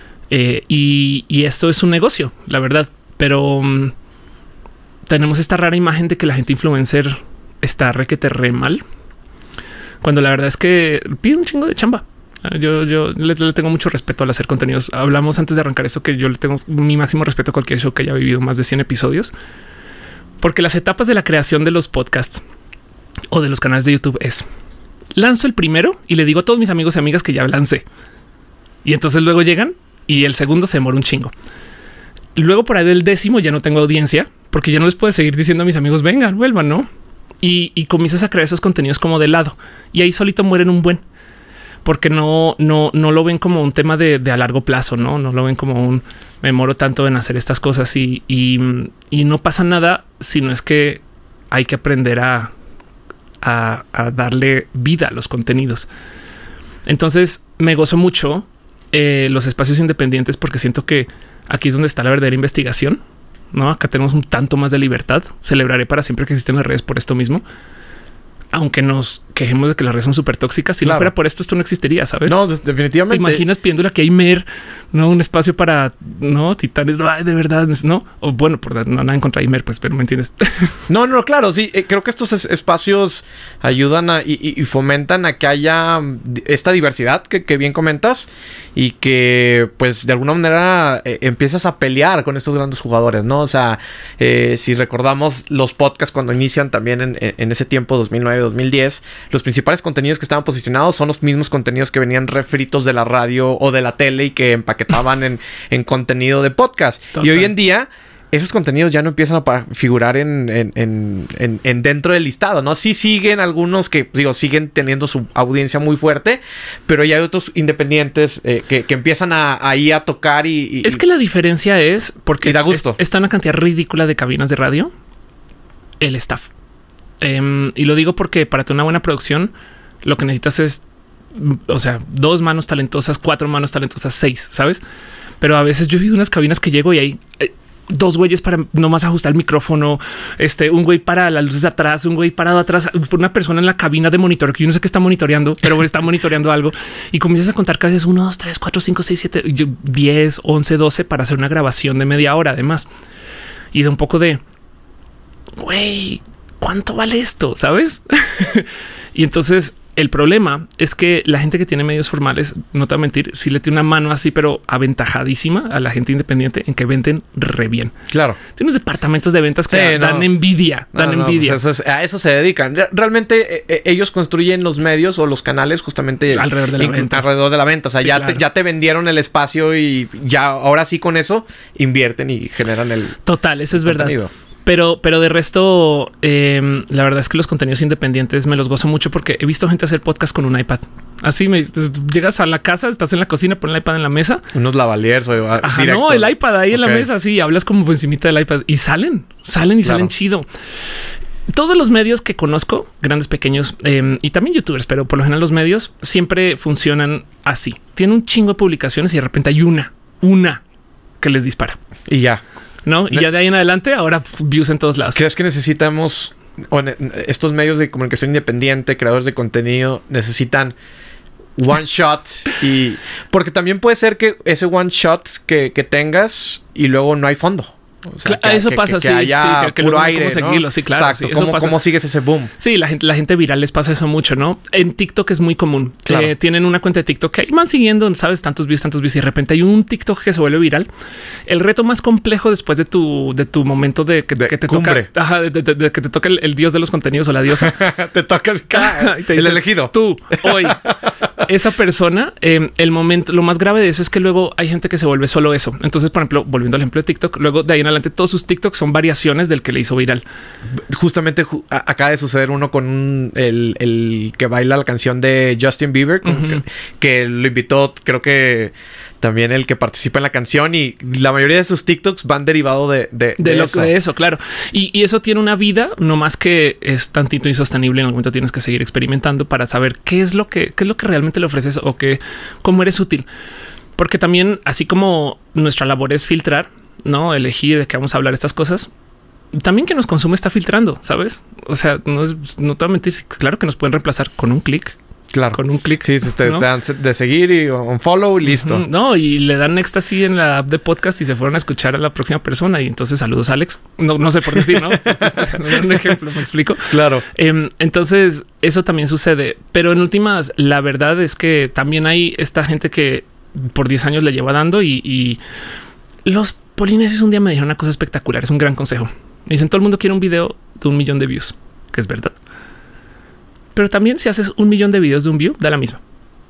y esto es un negocio, la verdad. Pero tenemos esta rara imagen de que la gente influencer está re mal, cuando la verdad es que pide un chingo de chamba. Yo le tengo mucho respeto al hacer contenidos. Hablamos antes de arrancar esto que yo le tengo mi máximo respeto a cualquier show que haya vivido más de 100 episodios, porque las etapas de la creación de los podcasts o de los canales de YouTube es: lanzo el primero y le digo a todos mis amigos y amigas que ya lancé, y entonces luego llegan y el segundo se demora un chingo. Luego por ahí del 10º ya no tengo audiencia, porque ya no les puedo seguir diciendo a mis amigos vengan, vuelvan, ¿no? Y comienzas a crear esos contenidos como de lado y ahí solito mueren un buen, porque no lo ven como un tema de a largo plazo, no lo ven como un me demoro tanto en hacer estas cosas y no pasa nada, sino es que hay que aprender a darle vida a los contenidos. Entonces me gozo mucho los espacios independientes, porque siento que aquí es donde está la verdadera investigación, ¿no? Acá tenemos un tanto más de libertad. Celebraré para siempre que existen las redes por esto mismo, aunque nos quejemos de que las redes son súper tóxicas. Si no fuera por esto no existiría, ¿sabes? No, definitivamente. ¿Te imaginas pidiéndole que hay no un espacio para titanes? Ay, de verdad, no. O bueno, por nada en contra de Imer, pues, pero me entiendes. No, claro, sí. Creo que estos espacios ayudan y fomentan a que haya esta diversidad que bien comentas, y que pues de alguna manera empiezas a pelear con estos grandes jugadores, ¿no? O sea, si recordamos los podcasts cuando inician también en ese tiempo, 2009, 2010, los principales contenidos que estaban posicionados son los mismos contenidos que venían refritos de la radio o de la tele y que empaquetaban en contenido de podcast. Total. Y hoy en día esos contenidos ya no empiezan a figurar en dentro del listado, ¿no? Sí siguen algunos que, siguen teniendo su audiencia muy fuerte, pero ya hay otros independientes que empiezan ahí a tocar y... Es que la diferencia es porque da gusto. Está una cantidad ridícula de cabinas de radio, el staff. Y lo digo porque para tener una buena producción lo que necesitas es, 2 manos talentosas, 4 manos talentosas, 6, ¿sabes? Pero a veces yo he visto unas cabinas que llego y hay 2 güeyes para nomás ajustar el micrófono, un güey para las luces atrás, un güey parado atrás, una persona en la cabina de monitor que yo no sé qué está monitoreando, pero está monitoreando algo, y comienzas a contar casi 1, 2, 3, 4, 5, 6, 7, 10, 11, 12 para hacer una grabación de media hora además. Y de un poco de güey, ¿cuánto vale esto? ¿Sabes? Y entonces el problema es que la gente que tiene medios formales, no te voy a mentir, sí le tiene una mano así, pero aventajadísima a la gente independiente en que venden re bien. Claro. Tiene unos departamentos de ventas que dan envidia, envidia. Pues a eso se dedican. Realmente ellos construyen los medios o los canales justamente alrededor de la venta. O sea, sí, ya te vendieron el espacio y ya ahora sí con eso invierten y generan el... Total, eso es verdad. Pero de resto, la verdad es que los contenidos independientes me los gozo mucho porque he visto gente hacer podcast con un iPad. Así llegas a la casa, estás en la cocina, pones el iPad en la mesa. Unos lavaliers. No, el iPad ahí en la mesa, sí, hablas como por encimita del iPad y salen chido. Todos los medios que conozco, grandes, pequeños y también youtubers, pero por lo general los medios siempre funcionan así. Tienen un chingo de publicaciones y de repente hay una que les dispara. Y ya. ¿No? Y ya de ahí en adelante, ahora views en todos lados. ¿Crees que necesitamos estos medios de comunicación independiente, creadores de contenido, necesitan one shot? Y porque también puede ser que ese one shot que tengas y luego no hay fondo. O sea, eso pasa, que haya puro aire, ¿no? Seguirlo, sí, claro. Exacto. Sí, ¿Cómo sigues ese boom? Sí, la gente viral les pasa eso mucho, ¿no? En TikTok es muy común. Claro. Tienen una cuenta de TikTok que van siguiendo, sabes, tantos views y de repente hay un TikTok que se vuelve viral. El reto más complejo después de tu momento de que te cumbre. Toca, de que te toca el dios de los contenidos o la diosa. Te toca el elegido. Tú, hoy. Esa persona, el momento, lo más grave de eso es que luego hay gente que se vuelve solo eso. Entonces, por ejemplo, volviendo al ejemplo de TikTok, luego de ahí en adelante todos sus TikToks son variaciones del que le hizo viral. Justamente acaba de suceder uno con el que baila la canción de Justin Bieber, que lo invitó, creo que también el que participa en la canción, y la mayoría de sus TikToks van derivado de eso, claro. Y eso tiene una vida, no más que es tantito insostenible. En algún momento tienes que seguir experimentando para saber qué es lo que realmente le ofreces o cómo eres útil. Porque también, así como nuestra labor es filtrar, no elegir de qué vamos a hablar estas cosas, también que nos consume está filtrando, ¿sabes? O sea, no te voy a mentir, claro que nos pueden reemplazar con un clic. Claro. Con un clic. Sí, te dan de seguir y un follow y listo. No, y le dan next así en la app de podcast y se fueron a escuchar a la próxima persona. Y entonces saludos, Alex. No sé por decir, ¿no? Un ejemplo, me explico. Claro. Entonces eso también sucede. Pero en últimas, la verdad es que también hay esta gente que por 10 años le lleva dando y los polinesios un día me dijeron una cosa espectacular. Es un gran consejo. Me dicen, todo el mundo quiere un video de 1 millón de views, que es verdad. Pero también si haces 1 millón de videos de un view, da la misma.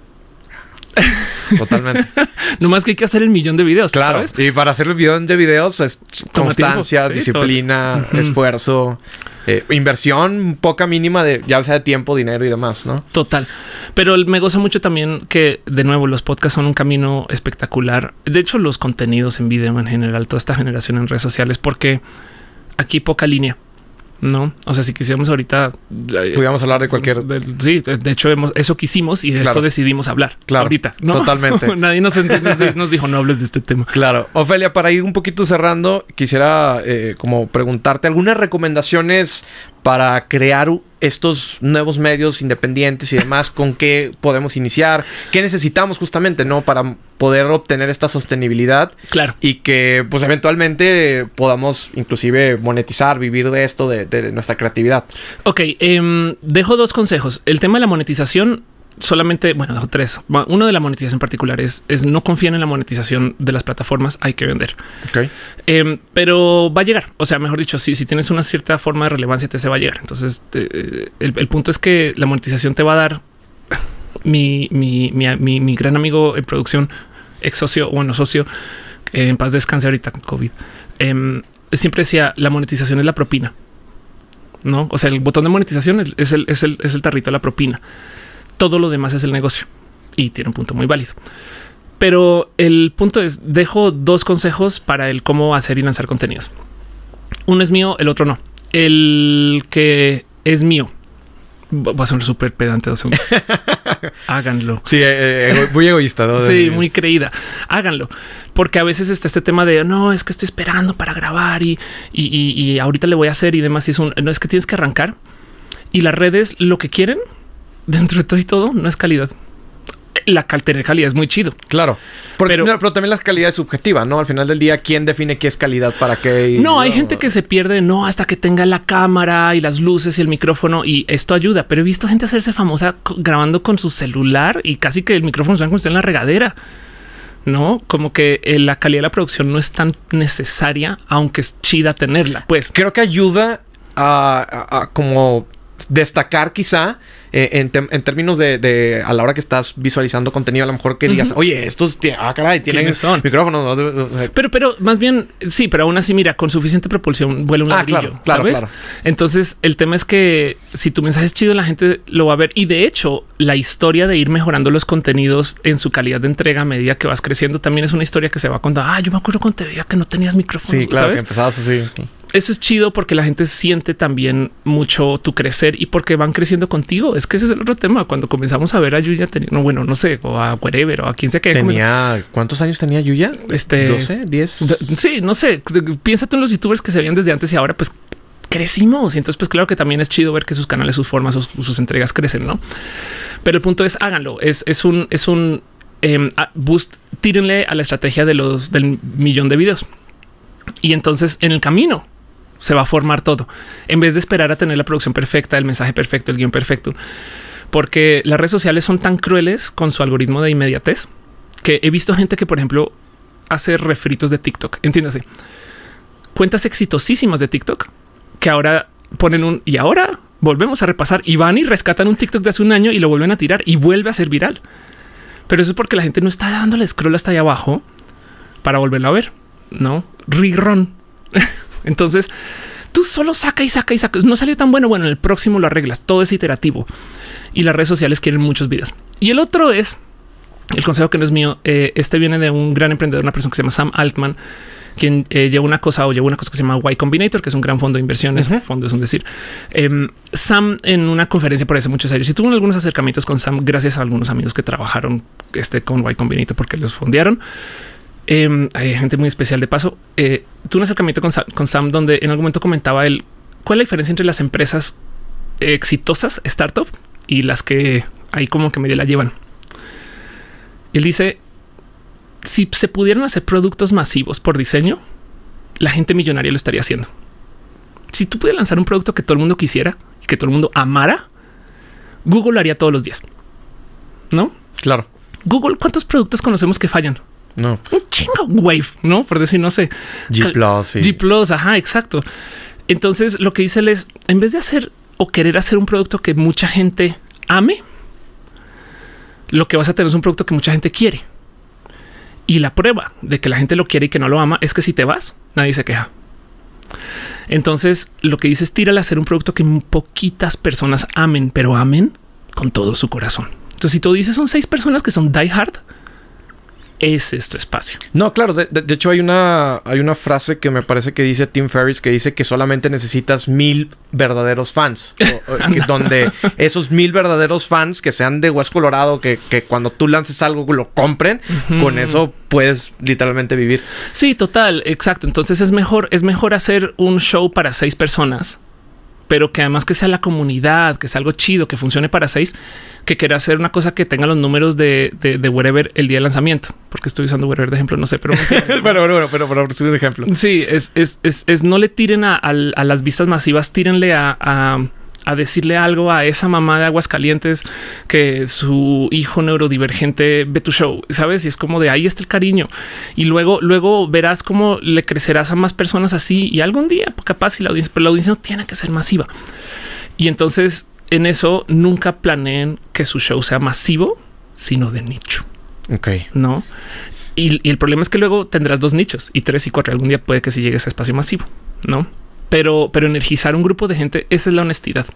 Totalmente. No más que hay que hacer el 1 millón de videos. Claro. ¿Sabes? Y para hacer el millón de videos es constancia, disciplina, esfuerzo, inversión poca mínima de ya sea de tiempo, dinero y demás, ¿no? Total. Pero me gozo mucho también que, de nuevo, los podcasts son un camino espectacular. De hecho, los contenidos en video en general, toda esta generación en redes sociales, porque aquí poca línea. No, o sea, si quisiéramos ahorita pudiéramos hablar de cualquier. Sí, de hecho, eso quisimos y de esto decidimos hablar. Claro, ahorita, ¿no? Totalmente. Nadie nos dijo no hables de este tema. Claro. Ofelia, para ir un poquito cerrando, quisiera como preguntarte algunas recomendaciones para crear estos nuevos medios independientes y demás. ¿Con qué podemos iniciar? ¿Qué necesitamos justamente, no, para poder obtener esta sostenibilidad? Claro. Y que pues eventualmente podamos inclusive monetizar, vivir de esto, de nuestra creatividad. Ok, dejo 2 consejos. El tema de la monetización, solamente, bueno, dejo 3. Uno de la monetización en particular es no confíen en la monetización de las plataformas, hay que vender. Ok. Pero va a llegar. O sea, mejor dicho, si tienes una cierta forma de relevancia, se va a llegar. Entonces, el punto es que la monetización te va a dar mi gran amigo en producción, ex socio, socio, en paz descanse ahorita con COVID. Siempre decía, la monetización es la propina. No, o sea, el botón de monetización es el tarrito de la propina. Todo lo demás es el negocio y tiene un punto muy válido. Pero el punto es, dejo 2 consejos para el cómo hacer y lanzar contenidos. Uno es mío, el otro no. El que es mío, va a ser súper pedante 2 segundos. Háganlo. Sí, muy egoísta, ¿no? Sí, muy creída. Háganlo. Porque a veces está este tema de no, es que estoy esperando para grabar y ahorita le voy a hacer y demás. Y no, es que tienes que arrancar y las redes lo que quieren dentro de todo y todo no es calidad. Tener calidad es muy chido. Claro. Pero también la calidad es subjetiva, ¿no? Al final del día, ¿quién define qué es calidad para qué? No, hay gente que se pierde, no, hasta que tenga la cámara y las luces y el micrófono y esto ayuda. Pero he visto gente hacerse famosa grabando con su celular y casi que el micrófono suena como si estuviera en la regadera. No, como que la calidad de la producción no es tan necesaria, aunque es chida tenerla. Pues creo que ayuda a como destacar quizá en términos de a la hora que estás visualizando contenido, a lo mejor que digas, oye, estos caray, tienen micrófonos. Pero más bien, sí, pero aún así, mira, con suficiente propulsión vuela un ladrillo, ¿sabes? Claro. Entonces, el tema es que si tu mensaje es chido, la gente lo va a ver. Y de hecho, la historia de ir mejorando los contenidos en su calidad de entrega a medida que vas creciendo también es una historia que se va a contar. Yo me acuerdo cuando te veía que no tenías micrófonos. Sí, claro, ¿sabes? que empezabas así. Eso es chido porque la gente siente también mucho tu crecer y porque van creciendo contigo. Es que ese es el otro tema. Cuando comenzamos a ver a Yuya, no sé, o a Wherever o a quien sea que ¿Cuántos años tenía Yuya? 12, 10. Sí, no sé. Piénsate en los youtubers que se veían desde antes y ahora pues crecimos. Y entonces pues claro que también es chido ver que sus canales, sus formas, sus entregas crecen, ¿no? Pero el punto es háganlo. Es un boost. Tírenle a la estrategia del 1,000,000 de videos. Y entonces en el camino se va a formar todo en vez de esperar a tener la producción perfecta, el mensaje perfecto, el guión perfecto, porque las redes sociales son tan crueles con su algoritmo de inmediatez que he visto gente que, por ejemplo, hace refritos de TikTok. Entiéndase, cuentas exitosísimas de TikTok que ahora ponen y ahora volvemos a repasar y van y rescatan un TikTok de hace un año y lo vuelven a tirar y vuelve a ser viral. Pero eso es porque la gente no está dándole scroll hasta allá abajo para volverlo a ver, no rerun. Entonces tú solo saca y saca y saca. No salió tan bueno. Bueno, en el próximo lo arreglas. Todo es iterativo y las redes sociales quieren muchos videos. Y el otro es el consejo que no es mío. Este viene de un gran emprendedor, una persona que se llama Sam Altman, quien lleva una cosa que se llama Y Combinator, que es un gran fondo de inversiones. Fondo es un decir. Sam en una conferencia por hace muchos años y tuvo algunos acercamientos con Sam gracias a algunos amigos que trabajaron con Y Combinator porque los fondearon. Hay gente muy especial de paso. Tuve un acercamiento con Sam donde en algún momento comentaba él cuál es la diferencia entre las empresas exitosas, startup, y las que ahí como que medio la llevan. Él dice, si se pudieran hacer productos masivos por diseño, la gente millonaria lo estaría haciendo. Si tú pudieras lanzar un producto que todo el mundo quisiera y que todo el mundo amara, Google lo haría todos los días, ¿no? Claro. Google, ¿cuántos productos conocemos que fallan? No, pues. Un chingo Wave, ¿no? Por decir, no sé. G+, sí. G+, ajá, exacto. Entonces lo que dice él es, en vez de hacer o querer hacer un producto que mucha gente ame, lo que vas a tener es un producto que mucha gente quiere. Y la prueba de que la gente lo quiere y que no lo ama es que si te vas, nadie se queja. Entonces lo que dice es tírale a hacer un producto que poquitas personas amen, pero amen con todo su corazón. Entonces si tú dices son 6 personas que son die hard, ese es tu espacio. No, claro. De hecho, hay una frase que me parece que dice Tim Ferriss, que dice que solamente necesitas 1,000 verdaderos fans. Donde esos 1,000 verdaderos fans que sean de Hueso Colorado, que cuando tú lances algo lo compren, con eso puedes literalmente vivir. Sí, total. Exacto. Entonces es mejor hacer un show para 6 personas, pero que además que sea la comunidad, que sea algo chido, que funcione para 6, que quiera hacer una cosa que tenga los números de Wherever el día de lanzamiento. Porque estoy usando Wherever de ejemplo, no sé, pero... pero por un ejemplo. Sí, es no le tiren a las vistas masivas, tírenle a decirle algo a esa mamá de Aguascalientes que su hijo neurodivergente ve tu show, ¿sabes? Y es como de ahí está el cariño. Y luego verás cómo le crecerás a más personas así y algún día capaz la audiencia no tiene que ser masiva. Y entonces en eso nunca planeen que su show sea masivo, sino de nicho. Ok. No. Y el problema es que luego tendrás 2 nichos y 3 y 4. Algún día puede que si llegue a ese espacio masivo, ¿no? Pero energizar un grupo de gente, esa es la honestidad.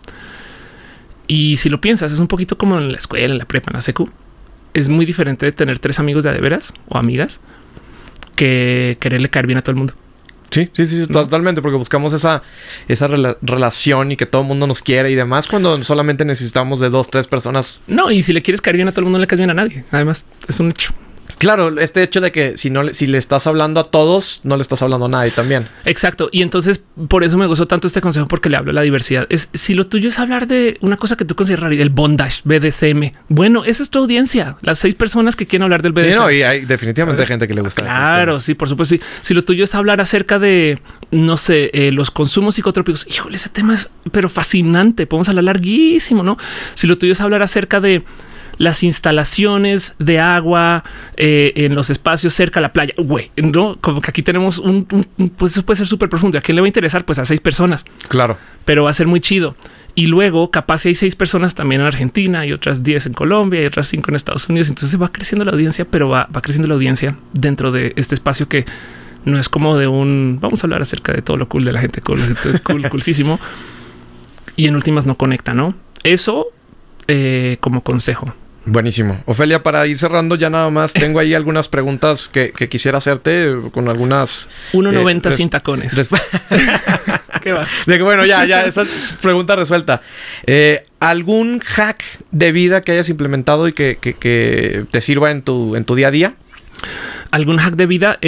Y si lo piensas, es un poquito como en la escuela, en la prepa, en la secu. Es muy diferente de tener 3 amigos de veras o amigas que quererle caer bien a todo el mundo. Sí, ¿no? Totalmente, porque buscamos esa relación y que todo el mundo nos quiere y demás, cuando solamente necesitamos de 2, 3 personas. No, y si le quieres caer bien a todo el mundo, no le caes bien a nadie. Además, es un hecho. Claro, este hecho de que si le estás hablando a todos, no le estás hablando a nadie también. Exacto. Y entonces por eso me gustó tanto este consejo, porque le hablo a la diversidad. Es si lo tuyo es hablar de una cosa que tú consideras el bondage, BDSM. Bueno, esa es tu audiencia. Las 6 personas que quieren hablar del BDSM. No, y hay definitivamente gente que le gusta. Claro, sí, por supuesto. Sí. Si lo tuyo es hablar acerca de, no sé, los consumos psicotrópicos. Híjole, ese tema es pero fascinante. Podemos hablar larguísimo, ¿no? Si lo tuyo es hablar acerca de las instalaciones de agua en los espacios cerca a la playa, güey, no, como que aquí tenemos pues eso puede ser súper profundo. ¿A quién le va a interesar? Pues a 6 personas. Claro. Pero va a ser muy chido. Y luego capaz hay 6 personas también en Argentina y otras 10 en Colombia y otras 5 en Estados Unidos. Entonces va creciendo la audiencia, pero va creciendo la audiencia dentro de este espacio que no es como de vamos a hablar acerca de todo lo cool de la gente, coolísimo. Y en últimas no conecta, ¿no? Eso como consejo. Buenísimo. Ofelia, para ir cerrando ya nada más, tengo ahí algunas preguntas que quisiera hacerte con algunas... 1.90 sin tacones. ¿Qué vas? De que, bueno, ya, esa pregunta resuelta. ¿Algún hack de vida que hayas implementado y que te sirva en tu día a día? ¿Algún hack de vida?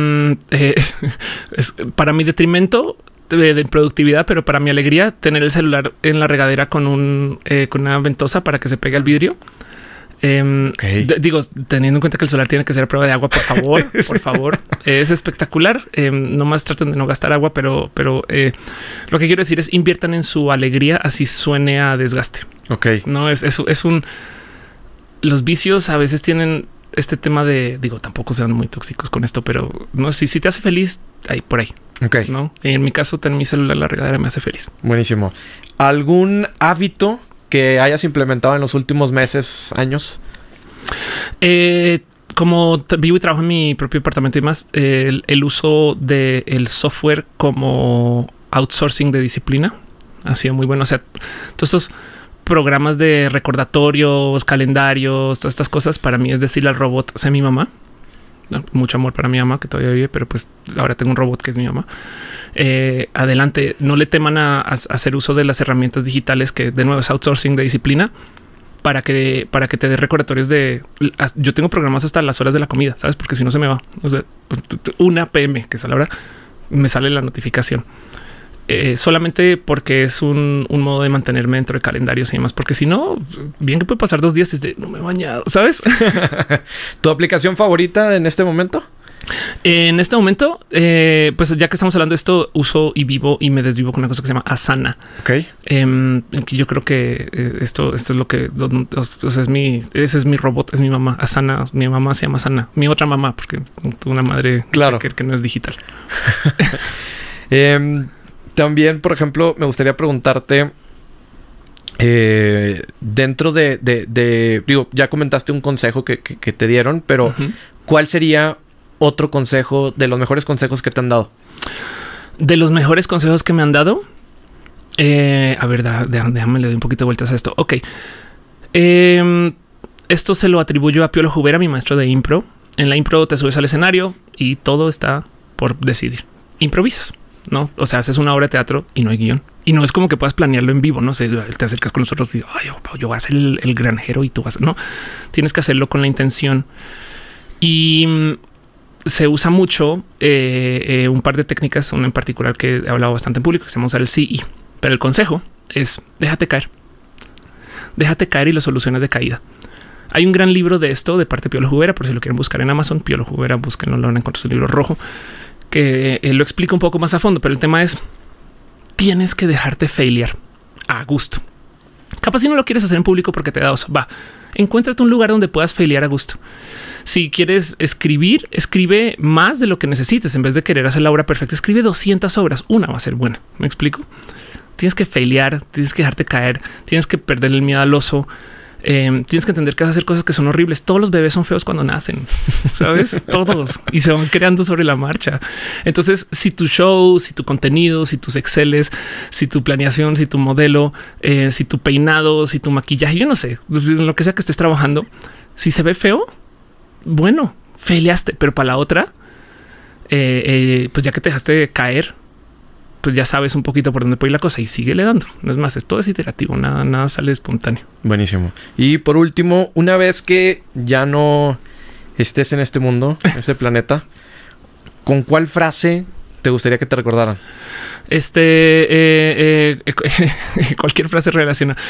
Para mi detrimento de productividad, pero para mi alegría, tener el celular en la regadera con una ventosa para que se pegue al vidrio. Digo, teniendo en cuenta que el solar tiene que ser a prueba de agua, por favor, por favor. Es espectacular. Nomás traten de no gastar agua, pero lo que quiero decir es inviertan en su alegría, así suene a desgaste. No es los vicios a veces tienen este tema de, digo, tampoco sean muy tóxicos con esto, pero no, si te hace feliz, ahí por ahí. No, en mi caso, tener mi celular en la regadera me hace feliz. Buenísimo. ¿Algún hábito que hayas implementado en los últimos meses, años? Como vivo y trabajo en mi propio departamento y más, el uso del software como outsourcing de disciplina ha sido muy bueno. O sea, todos estos programas de recordatorios, calendarios, todas estas cosas, para mí es decirle al robot, o sea, mi mamá, mucho amor para mi mamá que todavía vive, pero pues ahora tengo un robot que es mi mamá. Adelante, no le teman a hacer uso de las herramientas digitales, que de nuevo es outsourcing de disciplina, para que te dé recordatorios de... Yo tengo programas hasta las horas de la comida, ¿sabes? Porque si no se me va. O sea, 1 p.m. que es a la hora, me sale la notificación. Solamente porque es un modo de mantenerme dentro de calendarios y demás, porque si no, bien que puede pasar 2 días desde no me he bañado, ¿sabes? ¿Tu aplicación favorita en este momento? En este momento, pues ya que estamos hablando de esto, uso y vivo y me desvivo con una cosa que se llama Asana. Yo creo que esto es lo que, o sea, ese es mi robot, es mi mamá. Asana, mi mamá se llama Asana, mi otra mamá, porque tuve una madre que no es digital. También, por ejemplo, me gustaría preguntarte, dentro digo, ya comentaste un consejo que te dieron, pero ¿cuál sería otro consejo de los mejores consejos que te han dado? De los mejores consejos que me han dado, a ver, déjame le doy un poquito de vueltas a esto. Esto se lo atribuyo a Piolo Jubera, mi maestro de impro. En la impro te subes al escenario y todo está por decidir. Improvisas. No, o sea, haces una obra de teatro y no hay guión. Y no es como que puedas planearlo en vivo. No sé, te acercas con nosotros y yo voy a ser el granjero y tú vas. No, tienes que hacerlo con la intención. Y se usa mucho un par de técnicas, una en particular que he hablado bastante en público, que se llama usar el CI. Pero el consejo es déjate caer. Déjate caer y lo solucionas de caída. Hay un gran libro de esto de parte de Piolo Jubera, por si lo quieren buscar en Amazon. Piolo Jubera, búsquenlo, lo van a encontrar, su libro rojo, que lo explica un poco más a fondo, pero el tema es tienes que dejarte failear a gusto. Capaz si no lo quieres hacer en público porque te da oso, encuéntrate un lugar donde puedas failear a gusto. Si quieres escribir, escribe más de lo que necesites. En vez de querer hacer la obra perfecta, escribe 200 obras. Una va a ser buena. ¿Me explico? Tienes que failear, tienes que dejarte caer, tienes que perder el miedo al oso. Tienes que entender que vas a hacer cosas que son horribles. Todos los bebés son feos cuando nacen, ¿sabes? Todos. Y se van creando sobre la marcha. Entonces, si tu show, si tu contenido, si tus exceles, si tu planeación, si tu modelo, si tu peinado, si tu maquillaje, yo no sé, lo que sea que estés trabajando, si se ve feo, bueno, faileaste. Pero para la otra, pues ya que te dejaste caer, pues ya sabes un poquito por dónde puede ir la cosa y síguele dando. No es más, todo es iterativo, nada sale espontáneo. Buenísimo. Y por último, una vez que ya no estés en este mundo, en este planeta, ¿con cuál frase te gustaría que te recordaran? Cualquier frase relacionada.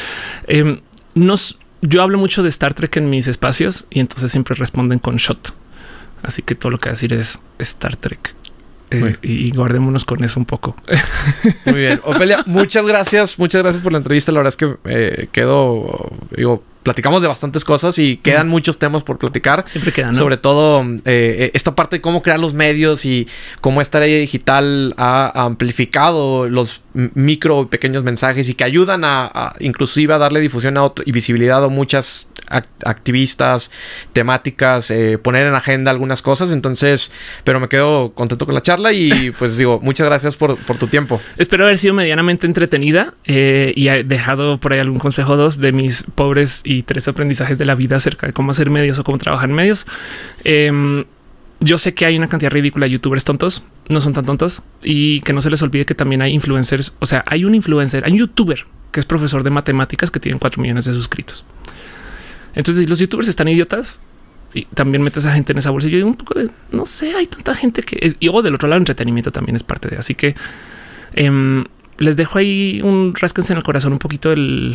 Yo hablo mucho de Star Trek en mis espacios y entonces siempre responden con shot. Así que todo lo que voy a decir es Star Trek. Y guardémonos con eso un poco. Muy bien. Ofelia, muchas gracias por la entrevista. La verdad es que quedo platicamos de bastantes cosas y quedan muchos temas por platicar. Siempre quedan, ¿no? Sobre todo esta parte de cómo crear los medios y cómo esta área digital ha amplificado los micro y pequeños mensajes y que ayudan a inclusive a darle difusión y visibilidad a muchas activistas, temáticas, poner en agenda algunas cosas. Entonces, pero me quedo contento con la charla y pues digo, muchas gracias por tu tiempo. Espero haber sido medianamente entretenida y he dejado por ahí algún consejo 2 de mis pobres y 3 aprendizajes de la vida acerca de cómo hacer medios o cómo trabajar en medios. Yo sé que hay una cantidad ridícula de youtubers tontos, no son tan tontos, y que no se les olvide que también hay influencers. O sea, hay un influencer, hay un youtuber que es profesor de matemáticas que tienen 4 millones de suscritos. Entonces, si los youtubers están idiotas y también metes a gente en esa bolsa, yo digo un poco de no sé, hay tanta gente que y del otro lado, entretenimiento también es parte de. Así que les dejo ahí un rásquense en el corazón un poquito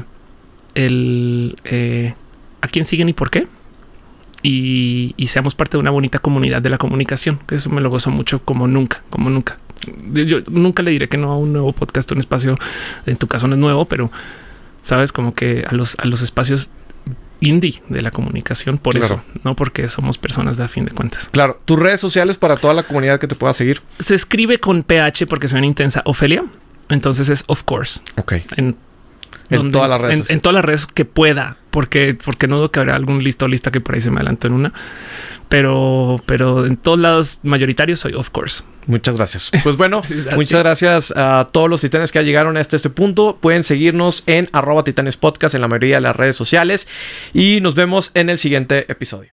a quién siguen y por qué. Y seamos parte de una bonita comunidad de la comunicación, que eso me lo gozo mucho como nunca. Yo nunca le diré que no a un nuevo podcast, un espacio, en tu caso no es nuevo, pero sabes, como que a los espacios indie de la comunicación, por eso, no porque somos personas de a fin de cuentas. Claro, tus redes sociales para toda la comunidad que te pueda seguir. Se escribe con PH porque suena intensa, Ofelia, entonces es of course. Ok. En todas las redes. En todas las redes que pueda, porque no dudo que habrá algún listo o lista que por ahí se me adelantó en una, pero en todos lados mayoritarios soy of course. Muchas gracias. Pues bueno, muchas gracias a todos los titanes que ya llegaron hasta este punto. Pueden seguirnos en @titanespodcast en la mayoría de las redes sociales y nos vemos en el siguiente episodio.